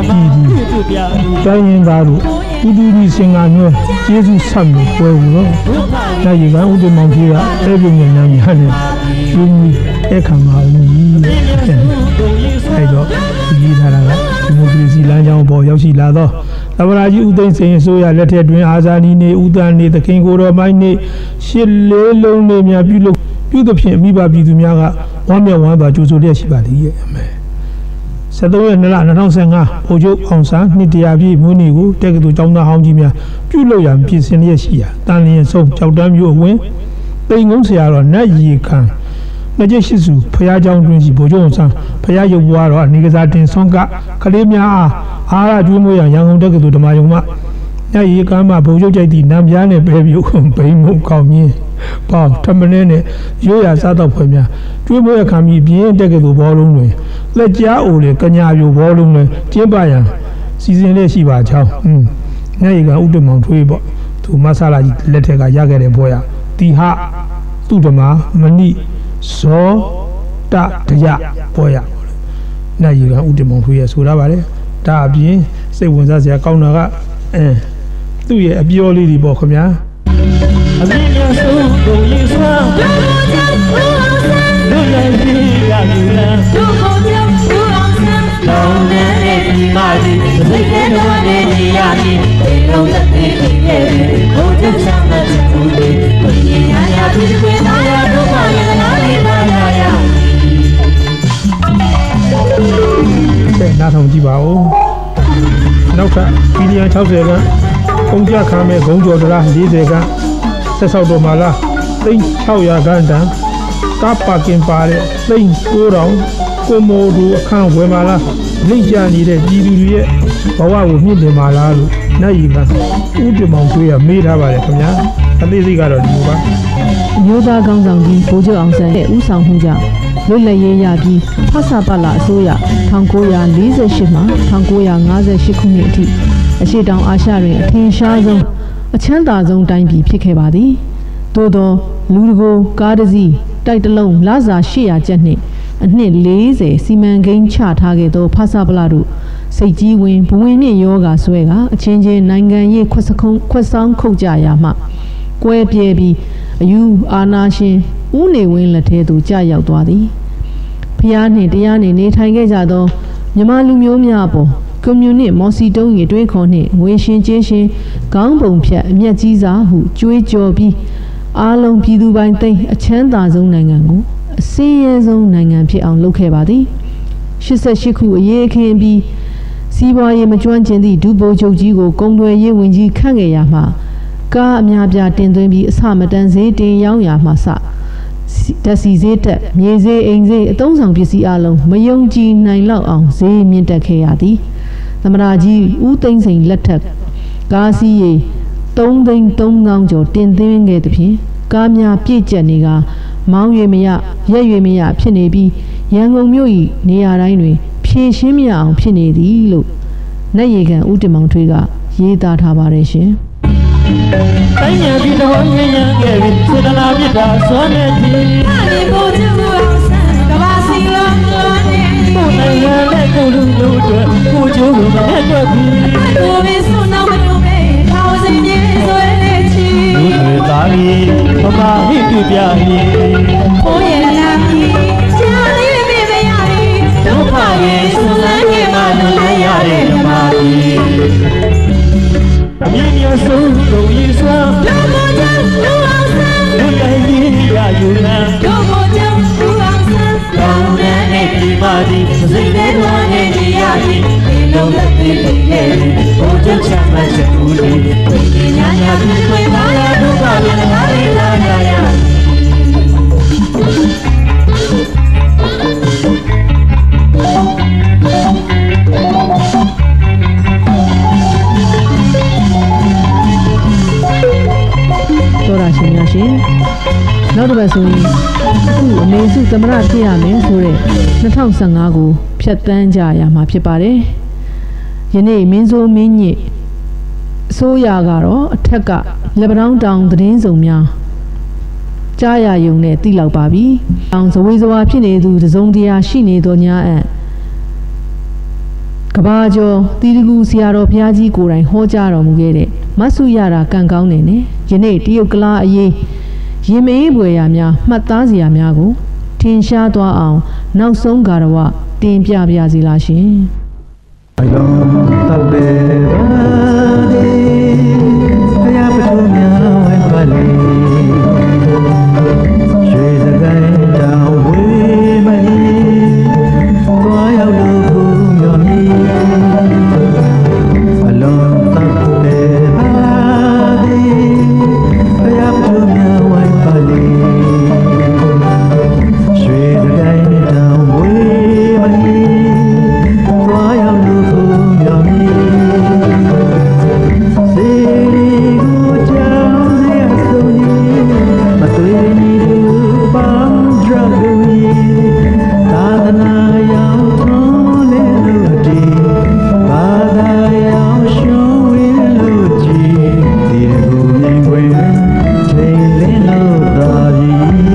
တိုင်းရင်သားတို့ဥဒူရီစင်္ဂါမျိုးကျေးဇူးဆက်လို့ပွဲဘူးတော့ဒါရေကဥဒ္ဓမောင်ကြီးကအဲ့ဒီညဉ့်ညံ့ညာနဲ့ကျင်းကြီးအခမ်းပါဘူးအဲ့တော့ဒီထားတာကဒီမိုကရေစီလမ်းကြောင်းပေါ်ရောက်ရှိလာတော့သမ္မတကြီးဦးသိန်းစိန်အစိုးရလက်ထက်တွင်အာဇာနည်နေဦးတန်းနေသခင်ကိုတော်မိုင်းနေရှစ်လေးလုံးနေများပြုလုပ်ပြုသဖြင့်မိဘပြည်သူများကဝမ်းမြောက်ဝမ်းသာကြိုဆိုလျက်ရှိပါသည်ရဲ့အမေဆက်သုံးရက်နှစ်လ၂၀၁၅ဗိုလ်ချုပ်အောင်ဆန်းနှစ်တရာပြည့်မွေးနေ့ကိုတက္ကသိုလ်ကျောင်းသားဟောင်းကြီးများပြုလုပ်ရန်ပြင်ဆင်လျက်ရှိရာတန်လျင်ဆုံးကြောက်တန်းမျိုးအဝင်တိမ်ကုန်းဆရာတော်နတ်ရီခံနှစ်ကျရှိစုဖရာကျောင်းတွင်ရှိဗိုလ်ချုပ်အောင်ဆန်းဖရာရုပ်ပွားတော်အနေကစားတင်ဆွမ်းကကလေးများအားအားရကျွေးမွေးရန်ရန်ကုန်တက္ကသိုလ်ဓမ္မယုံမှညရီကမ်းမှာဗိုလ်ချုပ်ကြိုက်သည့်နံပြားနဲ့ပဲပြုတ်ဘိန်းမုံကောင်းကြီးပေါ့ထမင်းနဲ့ရိုးရာစားတော့ဖွယ်များကျွေးမွေးခံပြီးပြင်းတက်ကတူဘောလုံးတွင်လက်ကြားအိုလေကညာပြိုဘောလုံးတွင်ကျင်းပရန်စီစဉ်လေးရှိပါချောင်းဟွန်းညရီကဥတ္တမောင်ထွေးပေါ့သူမဆလာကြီးလက်ထက်ကရခဲ့တဲ့ဘောရတီဟသူဓမ္မမဏိဇောတတရဘောရညရီကဥတ္တမောင်ထွေးရဆိုတာပါလေဒါအပြင်စိတ်ဝင်စားစရာကောင်းတာကအဲသူ့ရဲ့အပြောလေးတွေပေါ့ခင်ဗျာအမြင့်မြတ်ဆုံးကိုရေးစွမ်းလူလည်းကြီးရယူလန်းလူကိုကြောက်ဘူးအောင်ဆန်းလောင်းတဲ့ဒီမာကြီးစိတ်ထဲတော့နေရပြီဒီလုံးသက်သေးရဲ့ဘုရားချမ်းသာသူတွေဘုရားရာသူတွေနာရတော့ပါရနာလေးပါရရတဲ့နားထောင်ကြည့်ပါဦးနောက်ကပီလီယံ၆၀ကကုန်ကြခံမဲ့ဂုံကျော်တလား၄၀ကဆက်ဆောက်တော်မှာလားသိန်း၆၀၀ခန်းတန်ကားပါကင်ပါတဲ့သိန်း၉ထောင်ကိုမိုဒူအခန်းဝယ်မှာလားလိမ့်ကြနေတဲ့ပြည်သူတွေရဲ့ဘဝကိုမြင့်တင်ပါလားလို့နိုင်ရီကဥတ္တမောင်တွေးရမေးထားပါတယ်ခင်ဗျာအသေးစိတ်ကတော့ဒီလိုပါမျိုးသားကောင်းဆောင်ကြီးဗိုလ်ချုပ်အောင်ဆန်းရဲ့ဦးဆောင်မှုကြောင့်လွတ်လပ်ရေးရပြီးဖဆပလအစိုးရ၁၉၄၈မှ၁၉၅၈ခုနှစ်အထိအရှိတောင်အာရှတွင်အထင်ရှားဆုံးအချမ်းသာဆုံးတိုင်းပြည်ဖြစ်ခဲ့ပါသည်သို့သောလူတကိုကားတစ်စီးတိုက်တလုံးလစာ၈၀၀ကျပ်နှင့်အနှစ်၄၀စီမံကိန်းချထားခဲ့သောဖဆပလတို့စိတ်ကြီးဝင်ဘဝင်နှင့်ယောဂါဆွဲကအချင်းချင်းနိုင်ငံရေးခွက်စခုံးခွက်ဆောင်ခုတ်ကြရာမှကွဲပြဲပြီးအယူအာနာရှင်ဦးနေဝင်းလက်ထဲသို့ကြာရောက်သွားသည်ဖျားနှင့်တရားနှင့်နေထိုင်ခဲ့ကြသောမြမလူမျိုးများပေါ်ကွန်မြူနစ်မော်စီတုံးရီတွေးခေါ်နှင့်ငွေရှင်ကျေးရှင်ခေါင်းပုံဖြတ်အမျက်ကြီးစားဟုကြွေးကြော်ပြီးအားလုံးပြည်သူပိုင်းသိမ်းအချမ်းသာဆုံးနိုင်ငံကိုအစင်းရဲဆုံးနိုင်ငံဖြစ်အောင်လုပ်ခဲ့ပါသည်၈၈ခုအရေးအခင်းပြီးစီးပွားရေးမကျွမ်းကျင်သည့်ဒုဗိုလ်ချုပ်ကြီးကိုကုန်သွယ်ရေးဝန်ကြီးခန့်ခဲ့ရမှကားအများပြားတင်သွင်းပြီးအဆမတန်ဈေးတင်ရောင်းရမှစဓာတ်ဆီဈေးတက်မြေဈေးအိမ်ဈေးအသုံးဆောင်ပစ္စည်းအလုံးမယုံကြည်နိုင်လောက်အောင်ဈေးမြင့်တက်ခဲ့ရသည်သမရာကြီးဦးသိန်းစိန်လက်ထက်ကားစီးရီသုံးသိန်းသုံးကောင်းကျော်တင်သွင်းခဲ့သဖြင့်ကားများပြည့်ကျက်နေကမောင်း၍မရရက်၍မရဖြစ်နေပြီးရန်ကုန်မြို့၏နေရာတိုင်းတွင်ဖြည့်ရှင်းမရအောင်ဖြစ်နေသည်လို့လက်ရည်ခံဦးတင်မောင်ထွေးကရေးသားထားပါတယ်ရှင်တိုင်းညာဒီတော်ငြိမ်းရခဲ့ပြီစေတနာပြတာစွမ်းနေသည်အနေကိုကျူအောင်ဆန်းကဘာစီလုံးလုံးနဲ့ကိုယ်နိုင်ငံနဲ့ကိုလူတို့အတွက်ကိုကျိုးကိုမနဲ့တော့ဘူးကိုပဲစွန်းတော့မလို့ပဲထောင်စင်ပြေဆွဲနေချီလူတွေသားကြီးမမဟိတူပြရင်ကိုရဲ့လာပြီကြာလေးပဲမရဘူးဒုက္ခရဲ့ဆွမ်းလန်းရဲ့မလို့လည်းရတဲ့ဓမ္မကြီးမြင်းရဆုံးတို့ရစွာတို့ကိုကြောင့်လူအောင်ဆန်းတို့တိုင်းကြီးရယူလန်းတို့ကိုကြောင့်လူအောင်ဆန်းတောင်းတဲ့ဒီပါဒီစိတ်နဲ့တွန်းနေရသည်ဒီလိုလက်သေးလေးရဲ့ဘုရားချမ်းသာချက်ဦးလေးဒီညာညာပြီးခွေပါရဒုက္ခလည်းလာရလာရတော်ရရှင်များရှင်နောက်တစ်ပတ်ဆိုရင်အခုအနေစုသမရဖြစ်ရမယ်ဆိုတဲ့၂၀၁၅ကိုဖြတ်တန်းကြရမှာဖြစ်ပါတယ်ယနေ့မင်းဆိုးမင်းညစ်အစိုးရကတော့အထက်ကလက်ပတောင်းတောင်သတင်းစုံများကြားရယုံနဲ့သိလောက်ပါပြီ။အောင်ဇဝေဇဝါဖြစ်နေသူတစုံတရာရှိနေသောညာအံ့ကဘာကျော်တီတကူဆရာတော်ဘုရားကြီးကိုယ်တိုင်ဟောကြားတော်မူခဲ့တဲ့မဆုရတာကံကောင်းနေနဲ့ယနေ့တရုတ်ကလားအရေးရင်မေးပွေရာများမှတ်သားစရာများကိုထင်ရှားသွားအောင်နောက်ဆုံးကာရဝတင်ပြပြစီလားရှင်။အလုံးတပ်ပေပါဒီဘုရားပထုများဝဲပါလေရွှေစကိုင်းတောင်ဝေးမီသွားရောက်လို့မျောမီအလုံးတပ်ပေပါဒီဘုရားပထုများဝဲပါလေရွှေစကိုင်းတောင်ဝေးမီသွားရောက်လို့မျောမီစေကိုကြောင်စေအဆုံးကြီးမတွေ့မီလူပန်းကြွယ်သာသနာရောက်ထုံးလေလို့ဒီဘာသာရောက်ရှုံးဝင်လို့ကြည်ဒီကူမြင်ွယ်ထိန်လင်းလို့သာပြီ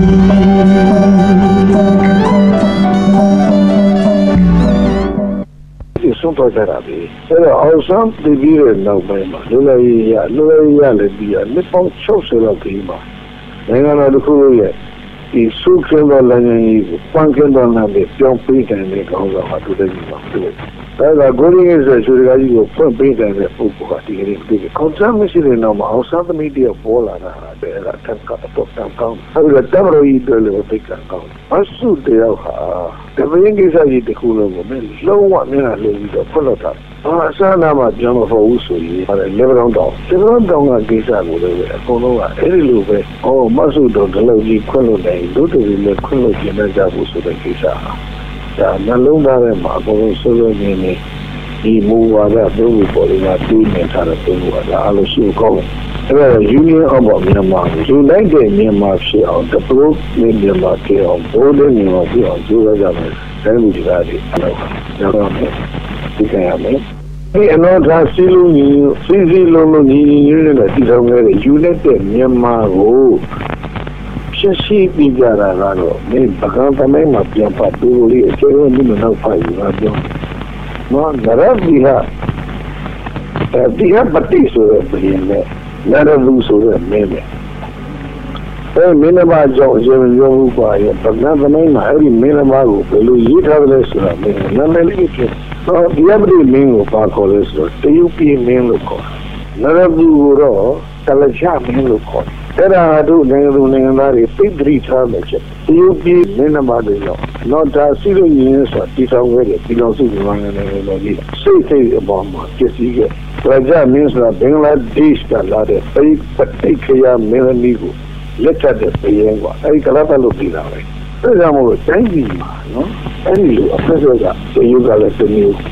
ဆုံးတော့ကြတာပဲအဲ့တော့အောင်ဆန်းတည်ပြီးတဲ့နောက်ပိုင်းမှာလူလည်းရလူလည်းရလည်းပြီးရနှစ်ပေါင်း၆၀လောက်ပြီးမှာနိုင်ငံတော်တစ်ခုရဲ့ဒီစုခင်းတော်လမ်းကြီးကိုပန်းခင်းတော်လမ်းနဲ့ပြောင်းပေးတယ်တဲ့ကောင်းဆောင်ဟာသူလည်းဒီမှာဖြစ်တယ်ဒါကကိုရင်းရဲ့ဆိုရကကြီးကိုဖွင့်ပေးတယ်တဲ့ပုဂ္ဂိုလ်ဟာဒီကနေ့ဒီကောင်ဆန်းမရှိတဲ့နောက်မှာအောင်ဆန်းသမီးတယောက်ပေါ်လာတာတဲ့အဲ့ဒါတန်ကတော့တန်ကောင်းအဲ့ဒါတမရိုကြီးတွေလည်းသိကံကောင်းအဆုတယောက်ဟာတပင်းကိစ္စကြီးတစ်ခုလုံးကိုမင်းလုံးဝမျက်နှာလုံးပြီးတော့ဖွင့်လို့တာအာအစနာမှာပြောင်းမဖို့ဘူးဆိုရင်အဲ့လေဗရောင်းတောင်လေဗရောင်းတောင်ကကိစ္စကိုလည်းအကုန်လုံးကအဲ့ဒီလိုပဲအော်မဆုတော့ဒီလိုကြီးခွင့်လို့နိုင်တို့တွေလည်းခွင့်လို့ပြင်နေကြဖို့ဆိုတဲ့ကိစ္စဟာဒါနှလုံးသားထဲမှာအကုန်လုံးစိုးစိုးနေနေဒီမူဝါဒတို့ကိုပေါ်လာတူးနေထားတဲ့ပုံကဒါအလို့ရှိကောင်းအဲ့ဒါ Union of Myanmar ယူလိုက်တဲ့မြန်မာဖြစ်အောင်တပလို့နေမြန်မာဖြစ်အောင်ဘိုးလေးမြန်မာဖြစ်အောင်ကြိုးစားကြမယ်ဒါမျိုးဒီကားတွေအဲ့တော့တော့မယ်ဒီကရမယ်ဒီအနောသာစီလုံးကြီးစီစီလုံးလုံးညီညီလေးနဲ့တည်ဆောင်ခဲ့တဲ့ယူလိုက်တဲ့မြန်မာကိုဖြစ်ရှိပြီးကြတာကတော့ဒီပကံသမိုင်းမှာပြန်ပတ်တူလေးအကျိုးနဲ့မနောက်ဖိုင်ပါပြောနော်နရဗီဟာဒီဟာပတိဆိုတဲ့ပြင်နဲ့နရဗူဆိုတဲ့မင်းနဲ့အဲမင်းမကြောင့်အရှင်ရုံးပါရဲ့ပကံသမိုင်းမှာအဲ့ဒီမင်းမကိုဘယ်လိုရေးထားတယ်ဆိုတာမင်းနာမည်လေးဖြစ်တော့ဒီအပတိမင်းကိုပါခေါ်လဲဆိုတော့တရုတ်ပြည်မင်းလို့ခေါ်နရဗူကိုတော့တလချမင်းလို့ခေါ်အဲ့ဒါတို့နိုင်ငံသူနိုင်ငံသားတွေသိတိထားမယ်ချက်တရုတ်ပြည်မင်းမတွေတော့တော့ဒါစီလို့ရင်းဆိုတီဆောင်ခဲ့တယ်ပြည်တော်စုမြန်မာနိုင်ငံတော်ကြီးစိတ်စိတ်အပေါ်မှာပြည့်စည်ခဲ့ဒါကြောင့်မင်းဆိုတာဘင်္ဂလားဒေ့ရှ်ကလာတဲ့ပိပတိခရမင်းသမီးကိုလက်ထပ်တဲ့ပြည်ကအဲ့ဒီကလာပတ်လို့ပြည်လာတယ်ဒါကြောင့်မို့တိုင်းပြည်မှာနော်အဲ့ဒီလိုအဖက်ဆက်ကတရုတ်ကလည်းတမျိုး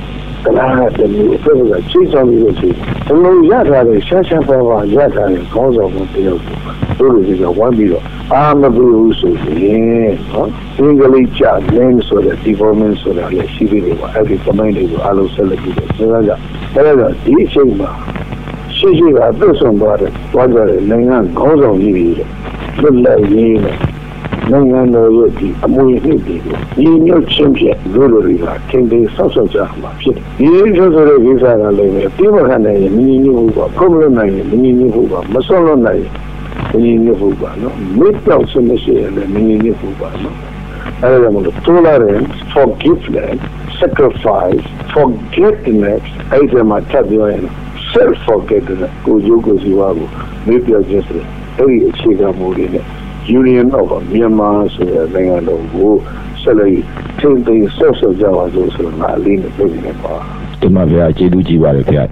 ကလားတဲ့မျိုးအဖွဲ့ကချိန်ဆောင်ပြီးလို့ရှိဘလုံးရထားတဲ့ရှာရှာပါပါရထားတဲ့ခေါင်းဆောင်မှုတယောက်တို့လိုကြီးကဝမ်းပြီးတော့အာမဘူးဆိုရင်နော်အင်္ဂလိပ်ကျလင်းဆိုတဲ့ development ဆိုတာလည်းရှိသေးတယ်ပါအဲ့ဒီကမိုင်းတွေကိုအားလုံးဆက်လက်ပြီးတော့စဉ်းစားကြအဲ့ဒါဒီအချိန်မှာရှိရှိကပြည့်စုံသွားတယ်တွားကြတယ်နိုင်ငံခေါင်းဆောင်ကြီးတွေလွတ်လပ်ရေးနဲ့နိုင်ငံတော်ရဲ့ဒီအမွေအနှစ်တွေကိုညီညွတ်ချင်းဖြင့်လူလူတွေကထင်သေးဆောက်ဆောက်ကြမှာဖြစ်တယ်။ဒီလိုဆိုတဲ့ကိစ္စကလည်းပြေမခံနိုင်ရင်ညီညွတ်ဖို့ကပုံမလို့နိုင်ရင်ညီညွတ်ဖို့ကမစွန့်လွတ်နိုင်ရင်ညီညွတ်ဖို့ကနော်မေတ္တာဆွေးနွေးရတဲ့ညီညွတ်ဖို့ကနော်အဲ့ဒါမှမဟုတ် tolerance forgiveness sacrifice forgiveness အဲ့ဒါမှထပ်ပြောရင် self forgiveness ကိုယုတ်ကိုစီဝါကိုမေတ္တာကျစတယ်အဲ့ဒီအခြေခံမူတွေနဲ့Union of Myanmar ဆိုတဲ့နိုင်ငံတော်ကိုဆက်လက်ထိန်းသိမ်းဆောက်ရှောက်ကြပါလို့ဆိုတော့အလေးနဲ့ပြောနေပါဒီမှာဗျာကျေးဇူးကြီးပါတယ်ဗျာ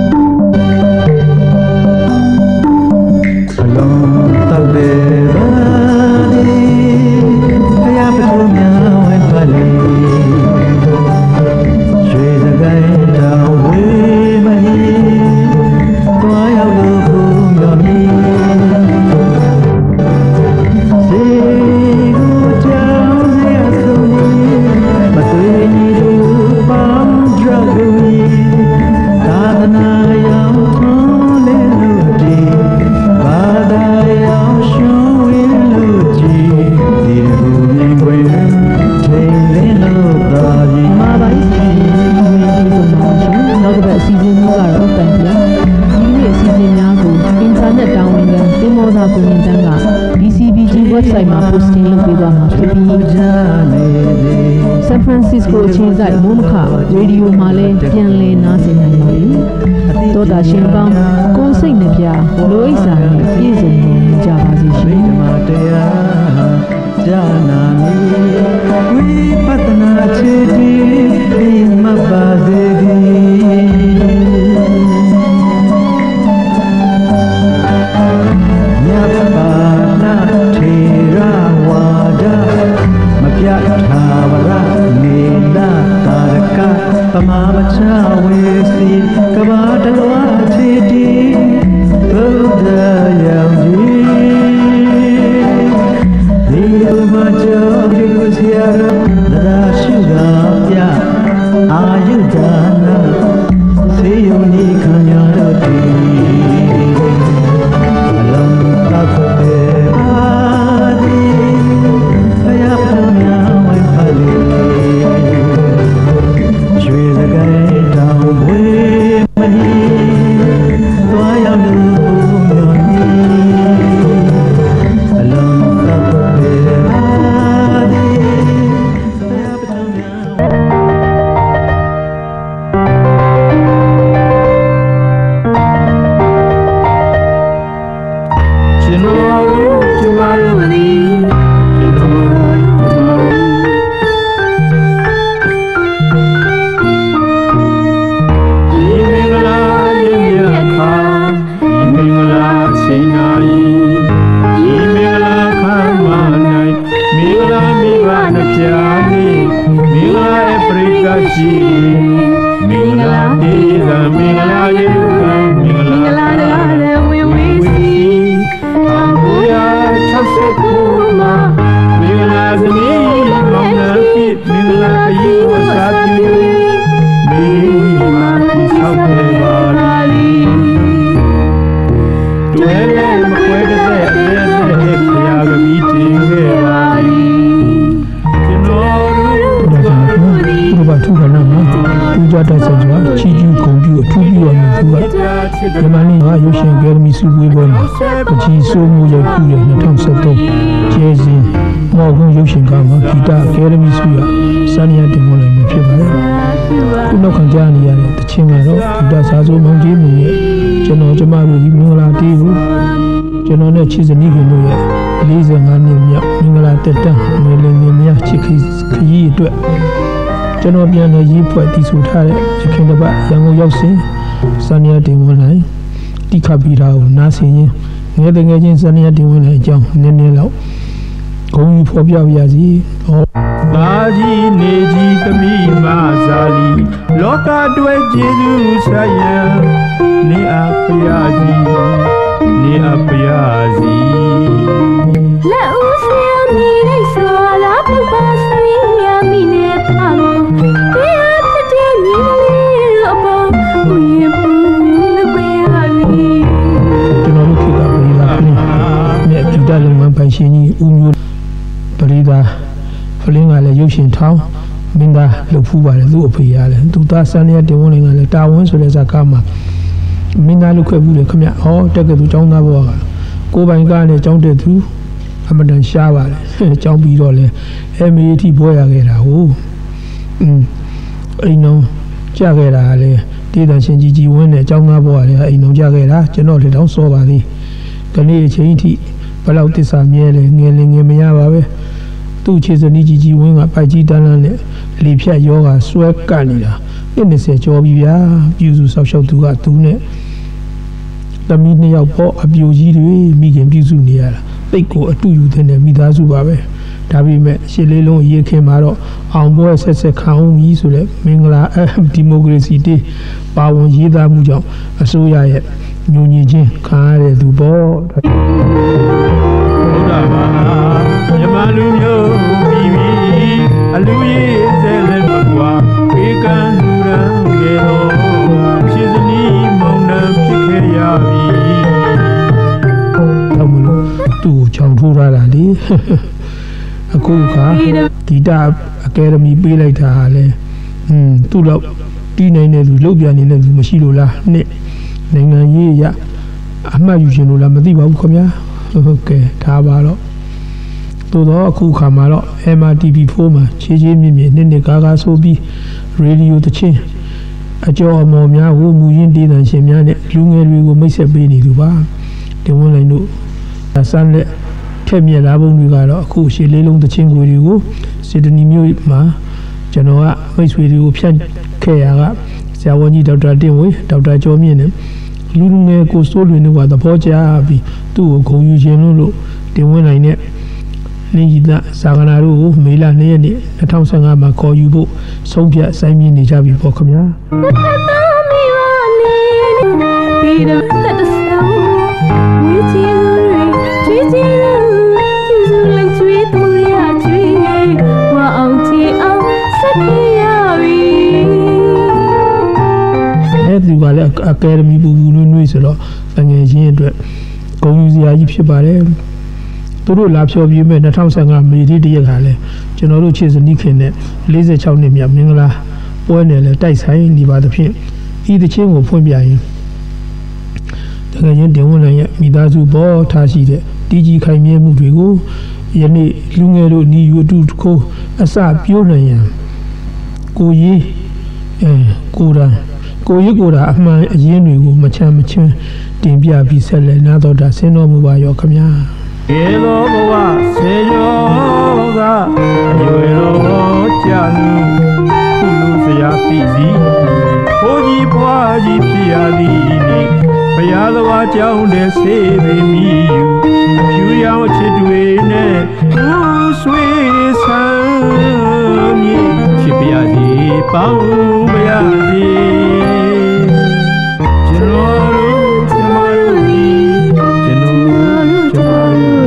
အလုံးတောက်တယ်ပါလေဘုရားပထုများဝင်ပါလေရွှေစကိုင်းတောင်ဝေးမဟိသွားရောက်လို့ဘုံတော်မီ website မှာ posting လုပ်ပေးသွားမှာဖြစ်ပြီး San Francisco အခြေစိုက်မိုးမခ radio မှာလည်းပြန်လည်နားဆင်နိုင်ပါပြီ။သောတာရှင်ပေါင်းကိုယ်စိတ်နှပြလိုအိစာနဲ့ပြည့်စုံနေကြပါစေရှင်ဓမ္မတရားဉာဏ်နာမီဝိပဿနာခြေတီးမပါစေသည်မြတ်ပါနာထေရဝါဒမပြတ်ထာဝရနေနာတာရကပမာမချဝေစီကဘာတလွားခြေတီးဘုရားရောင်ကြီးဒီဘုရားကျော်ဒီကိုဆရာတော်ရှိတာပြအာယုဒါနာစေယုန်ဒီခံရတော်တည်အလုံးသတ်တဲ့အာဒီဘုရားဘုရားဝိပါလေရွှေစကိုင်းတောင်ဝေးမဟိသွားရောက်လို့မြော်မီအလုံးသတ်တဲ့အာဒီဘုရားဘုရားကျွန်တော်ကျွန်မတို့မသိကျွန်တော်ကျွန်တော်ဒီမင်္ဂလာရေမြတ်ခါဒီမင်္ဂလာချိန်နာရီဒီမင်္ဂလာခါမနိုင်မင်္ဂလာမိဘနှပြားနေမင်္ဂလာအပရိကရှိမင်္ဂလာနေသာမင်္ဂလာရေမင်္ဂလာတဲ့ဝေဝေစီ၆၉မှာမင်္ဂလာသမီးမောင်နှံဖြစ်မင်္ဂလာခရီးကိုစားပြုမိမာတိဆောက်ခဲ့ပါလိတွေ့လည်းမကွဲတဲ့အသေးသေးဖရာကမိတင်ခဲ့ပါလိကျွန်တော်တို့ဘုရားထုခဏမှာပူဇော်တဲ့ဆက်ကြွားချီးကျူးဂုဏ်ပြုအထူးပြုရမယ်သူကဒီမနေ့ကရုပ်ရှင်အကယ်ဒမီစုဝေးပွဲမှာပကြီးစိုးမှုရုပ်ပြုတဲ့၂၀၁၃ကျဲစဉ်မော်ကွန်းရုပ်ရှင်ကမှာဂီတအကယ်ဒမီစုရစန္ဒယာတင်ပေါ်လာမှာဖြစ်ပါတယ်ခုနောက်ခံကြားနေရတဲ့တခြင်းကတော့ဂီတစာစိုးမောင်ကြီးမျိုးရဲ့ကျွန်တော်ကျမတို့ဒီမင်္ဂလာတီးကိုကျွန်တော်နဲ့ချစ်စနီးခင်တို့ရဲ့၄၅နှစ်မြောက်မင်္ဂလာတက်တန်းငယ်လင်ငယ်များချစ်ခရီးအတွက်ကျွန်တော်ပြန်လဲရေးဖွဲ့တည်ဆိုထားတဲ့ရခင်တပတ်ရန်ကုန်ရောက်စဉ်စန္ဒယာတင်ဝင်လိုက်တိခပီတာကိုနားဆင်ရင်ငယ်တငယ်ချင်းစန္ဒယာတင်ဝင်လိုက်အကြောင်းနည်းနည်းလောက်ဂုဏ်ယူဖော်ပြပါရစီ။ဘာကြီးနေကြီးသမီးမဇာလီလောကတွေ့ကျေးဇူးဆက်ရန်နေအပ်ပါစီနေအပ်ပါစီလက်ဦးဆရာမိရိတ်စွာလာပပါစရင်းများမိနေပါလို့ဘေးအပ်တဲ့ညီလေးအပေါ်ဦးရင်ပူနေပါလိကျွန်တော်တို့ခေတ်ကပြည်သားနဲ့မြတ်ပြည်သားလုံမပိုင်ရှင်ကြီးဦးမျိုးပရိသာဖလင်းကလည်းရုပ်ရှင်ထောင်းမင်းသားလှုပ်ဖူးပါတယ်သူ့အဖေရတယ်သူသားစန်းရတင်ဝန်းလင်ကလည်းတာဝန်ဆိုတဲ့ဇာကားမှာမင်းသားလှုပ်ခွဲဘူးလေခမဟောတက်ကသူចောင်းသားဘောကကိုပိုင်ကားနဲ့ចောင်းတက်သူအမတန်ရှားပါတယ်ចောင်းပြီးတော့လဲအမေအထိဘွဲရခဲ့တာဟုတ်อืมအိမ်လုံးကြခဲ့တာလေဒေသရှင်ကြီးကြီးဝင်းနဲ့ចောင်းသားဘောကလည်းအိမ်လုံးကြခဲ့တာကျွန်တော်လည်းတောင်းစောပါသေးကနေ့အချိန်ထိဘယ်လောက်တစ္ဆာမြဲလဲငယ်လင်ငယ်မရပါပဲသူ့ခြေစနီးကြီးကြီးဝင်းကပိုက်ကြီးတန်းလန်းနဲ့လေဖြတ်ယောဂဆွဲကန့်နေတာနှစ်20ကျော်ပြီဗျာပြူစုဆောက်ရှောက်သူကသူနဲ့သမီးနှစ်ယောက်ပေါ့အပြိုကြီးတွေမိခင်ပြူစုနေရတာတိတ်ကိုအတူယူတဲ့မိသားစုပါပဲဒါပေမဲ့ရှစ်လေးလုံးရေးခင်မှာတော့အောင်ပွဲဆက်ဆက်ခံအောင်ကြီးဆိုတဲ့မင်္ဂလာဒီမိုကရေစီတေးပါဝင်ရေးသားမှုကြောင့်အစိုးရရဲ့ညှို့ညင်ခြင်းခံရတဲ့သူပေါ့ဘုရားပါမြမလူမျိုးပြီးပြီအလူရေးစဲလည်းမကွာဘေးကန်းလူရန်ကေတော့ဖြစ်စနီးမောင်နှံဖြစ်ခဲ့ရပြီတော့မလို့သူ့ချောင်ထိုးရတာလေအခုကဂီတအကယ်ဒမီပေးလိုက်တာလေอืมသူ့တော့တီးနိုင်တဲ့လူလုတ်ပြန်နေတဲ့လူမရှိလို့လားနှစ်နိုင်ငံရေးရအမှတ်ယူရှင်လို့လားမသိပါဘူးခင်ဗျာဟုတ်ကဲ့ဒါပါတော့သို့တော့အခုခါမှာတော့ เอ็ม อาร์ ที วี fourမှာခြေခြေမြင့်မြင့်နှစ်နှစ်ကားကားဆိုပြီးရေဒီယိုတချင်းအကျော်အမော်များကိုမူရင်းဒေသရှင်များနဲ့လူငယ်တွေကိုမိတ်ဆက်ပေးနေသူပါတင်ဝန်းလိုင်းတို့ဆန်းလက်ထက်မြက်လာပုံတွေကတော့အခုရှေ့လေးလုံးတချင်းကိုတွေကိုစစ်တနီမျိုးမှာကျွန်တော်ကမိတ်ဆွေတွေကိုဖြန့်ခဲ့ရကဆရာဝန်ကြီးဒေါက်တာတင်ဝေဒေါက်တာကျော်မြင့်နဲ့လူလူငယ်ကိုစိုးလွင်တို့ကသဘောကျပြီးသူ့ကိုဂုဏ်ယူခြင်းလို့တင်ဝန်းလိုင်းနဲ့နေကြီးသားစာကနာတို့ကိုမေလ၂ရက်နေ့၂၀၁၅မှာခေါ်ယူဖို့ဆုံးဖြတ်ဆိုင်မြင်နေကြပြီပေါ့ခင်ဗျာပြီးတော့တက်တဆောင်းဝေးချီရီချီချီချီစလိုက်ချွေးတူရချွေးဝါအောင်ချီအောင်စက်ရပြီအဲ့ဒီကလည်းအကယ်ဒမီပူပူနွေ့နွေ့ဆိုတော့ငယ်ချင်းအတွက်ဂုဏ်ယူစရာကြီးဖြစ်ပါတယ်သူတို့လာဖြောပြမဲ့၂၀၁၅မေဒီတရက်ကလည်းကျွန်တော်တို့ခြေစနီးခင်နဲ့၄၆နှစ်မြောက်မင်္ဂလာပွဲနယ်လည်းတိုက်ဆိုင်နေပါသဖြင့်ဤတချင်းကိုဖွင့်ပြရင်တကယ်ချင်းတင်ဝန်လန်ရဲ့မိသားစုပေါ်ထားရှိတဲ့တီကြီးခိုင်မြဲမှုတွေကိုယနေ့လူငယ်တို့ညီယူတူတခိုးအစပြိုးနိုင်ရန်ကိုကြီးအဲကိုရာကိုကြီးကိုရာအမှန်အရင်းတွေကိုမချမ်းမချမ်းတင်ပြပြီးဆက်လက်နာတော်တာဆင်းတော်မူပါရောခင်ဗျာေလောဘဝဆေယောကအရွယ်တော်ကြာလူခုလူစရာပြီစီဘိုးကြီးဘွားကြီးဖြစ်ရသည်နေဘုရားတော်ကြောင့်တဲ့ဆေးပေမီယူဖြူရောင်ချစ်တွေနဲ့ဦးဆွေးဆန်းမြေချစ်ပြစီပေါင်းပါရစေကျွန်တော်တို့ကျွန်တော်တို့ဒီကျွန်တော်တို့ကျွန်တော်တို့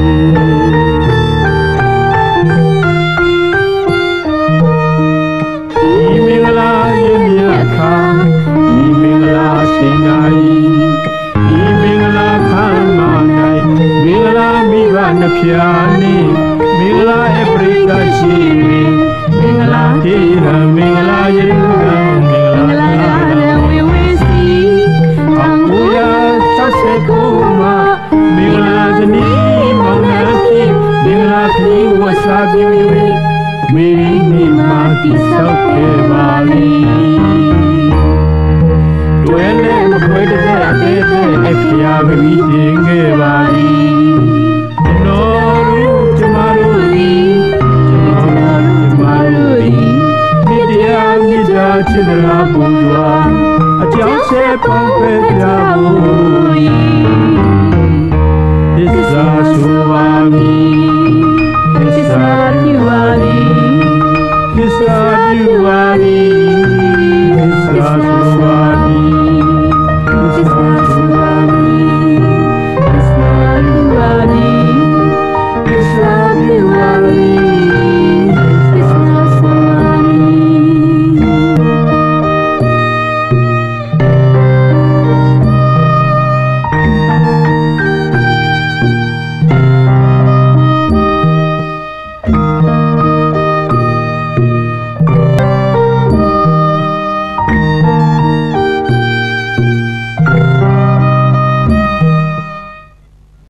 ဒီမင်္ဂလာရဲ့မြတ်ခါဒီမင်္ဂလာစိန်တိုင်းဒီမင်္ဂလာခမ်းမနိုင်မင်္ဂလာမိဘနှစ်ဖြာနေမင်္ဂလာအပရိသရှိမင်္ဂလာတေရမင်္ဂလာယေရုကံမင်္ဂလာဝေဝေစီအကူယာဆက်စေကူမမင်္ဂလာဇနီးမောင်နှံဖြစ်မင်္ဂလာခီဝဆာပြွေဝေရီနေမာတိဆောက်ခဲ့ပါလိတွဲနဲ့မခွဲတဲ့အသေးတဲ့အဖျားပြီးတင်ခဲ့ပါလိကျွန်တော်တို့ကျမတို့ဒီကျွန်တော်တို့ကျမတို့ဒီမြတ်တရားမြတ်တာချစ်တော်ဘုရားအကြောင်းဆက်ပေါင်းပဲကြဖို့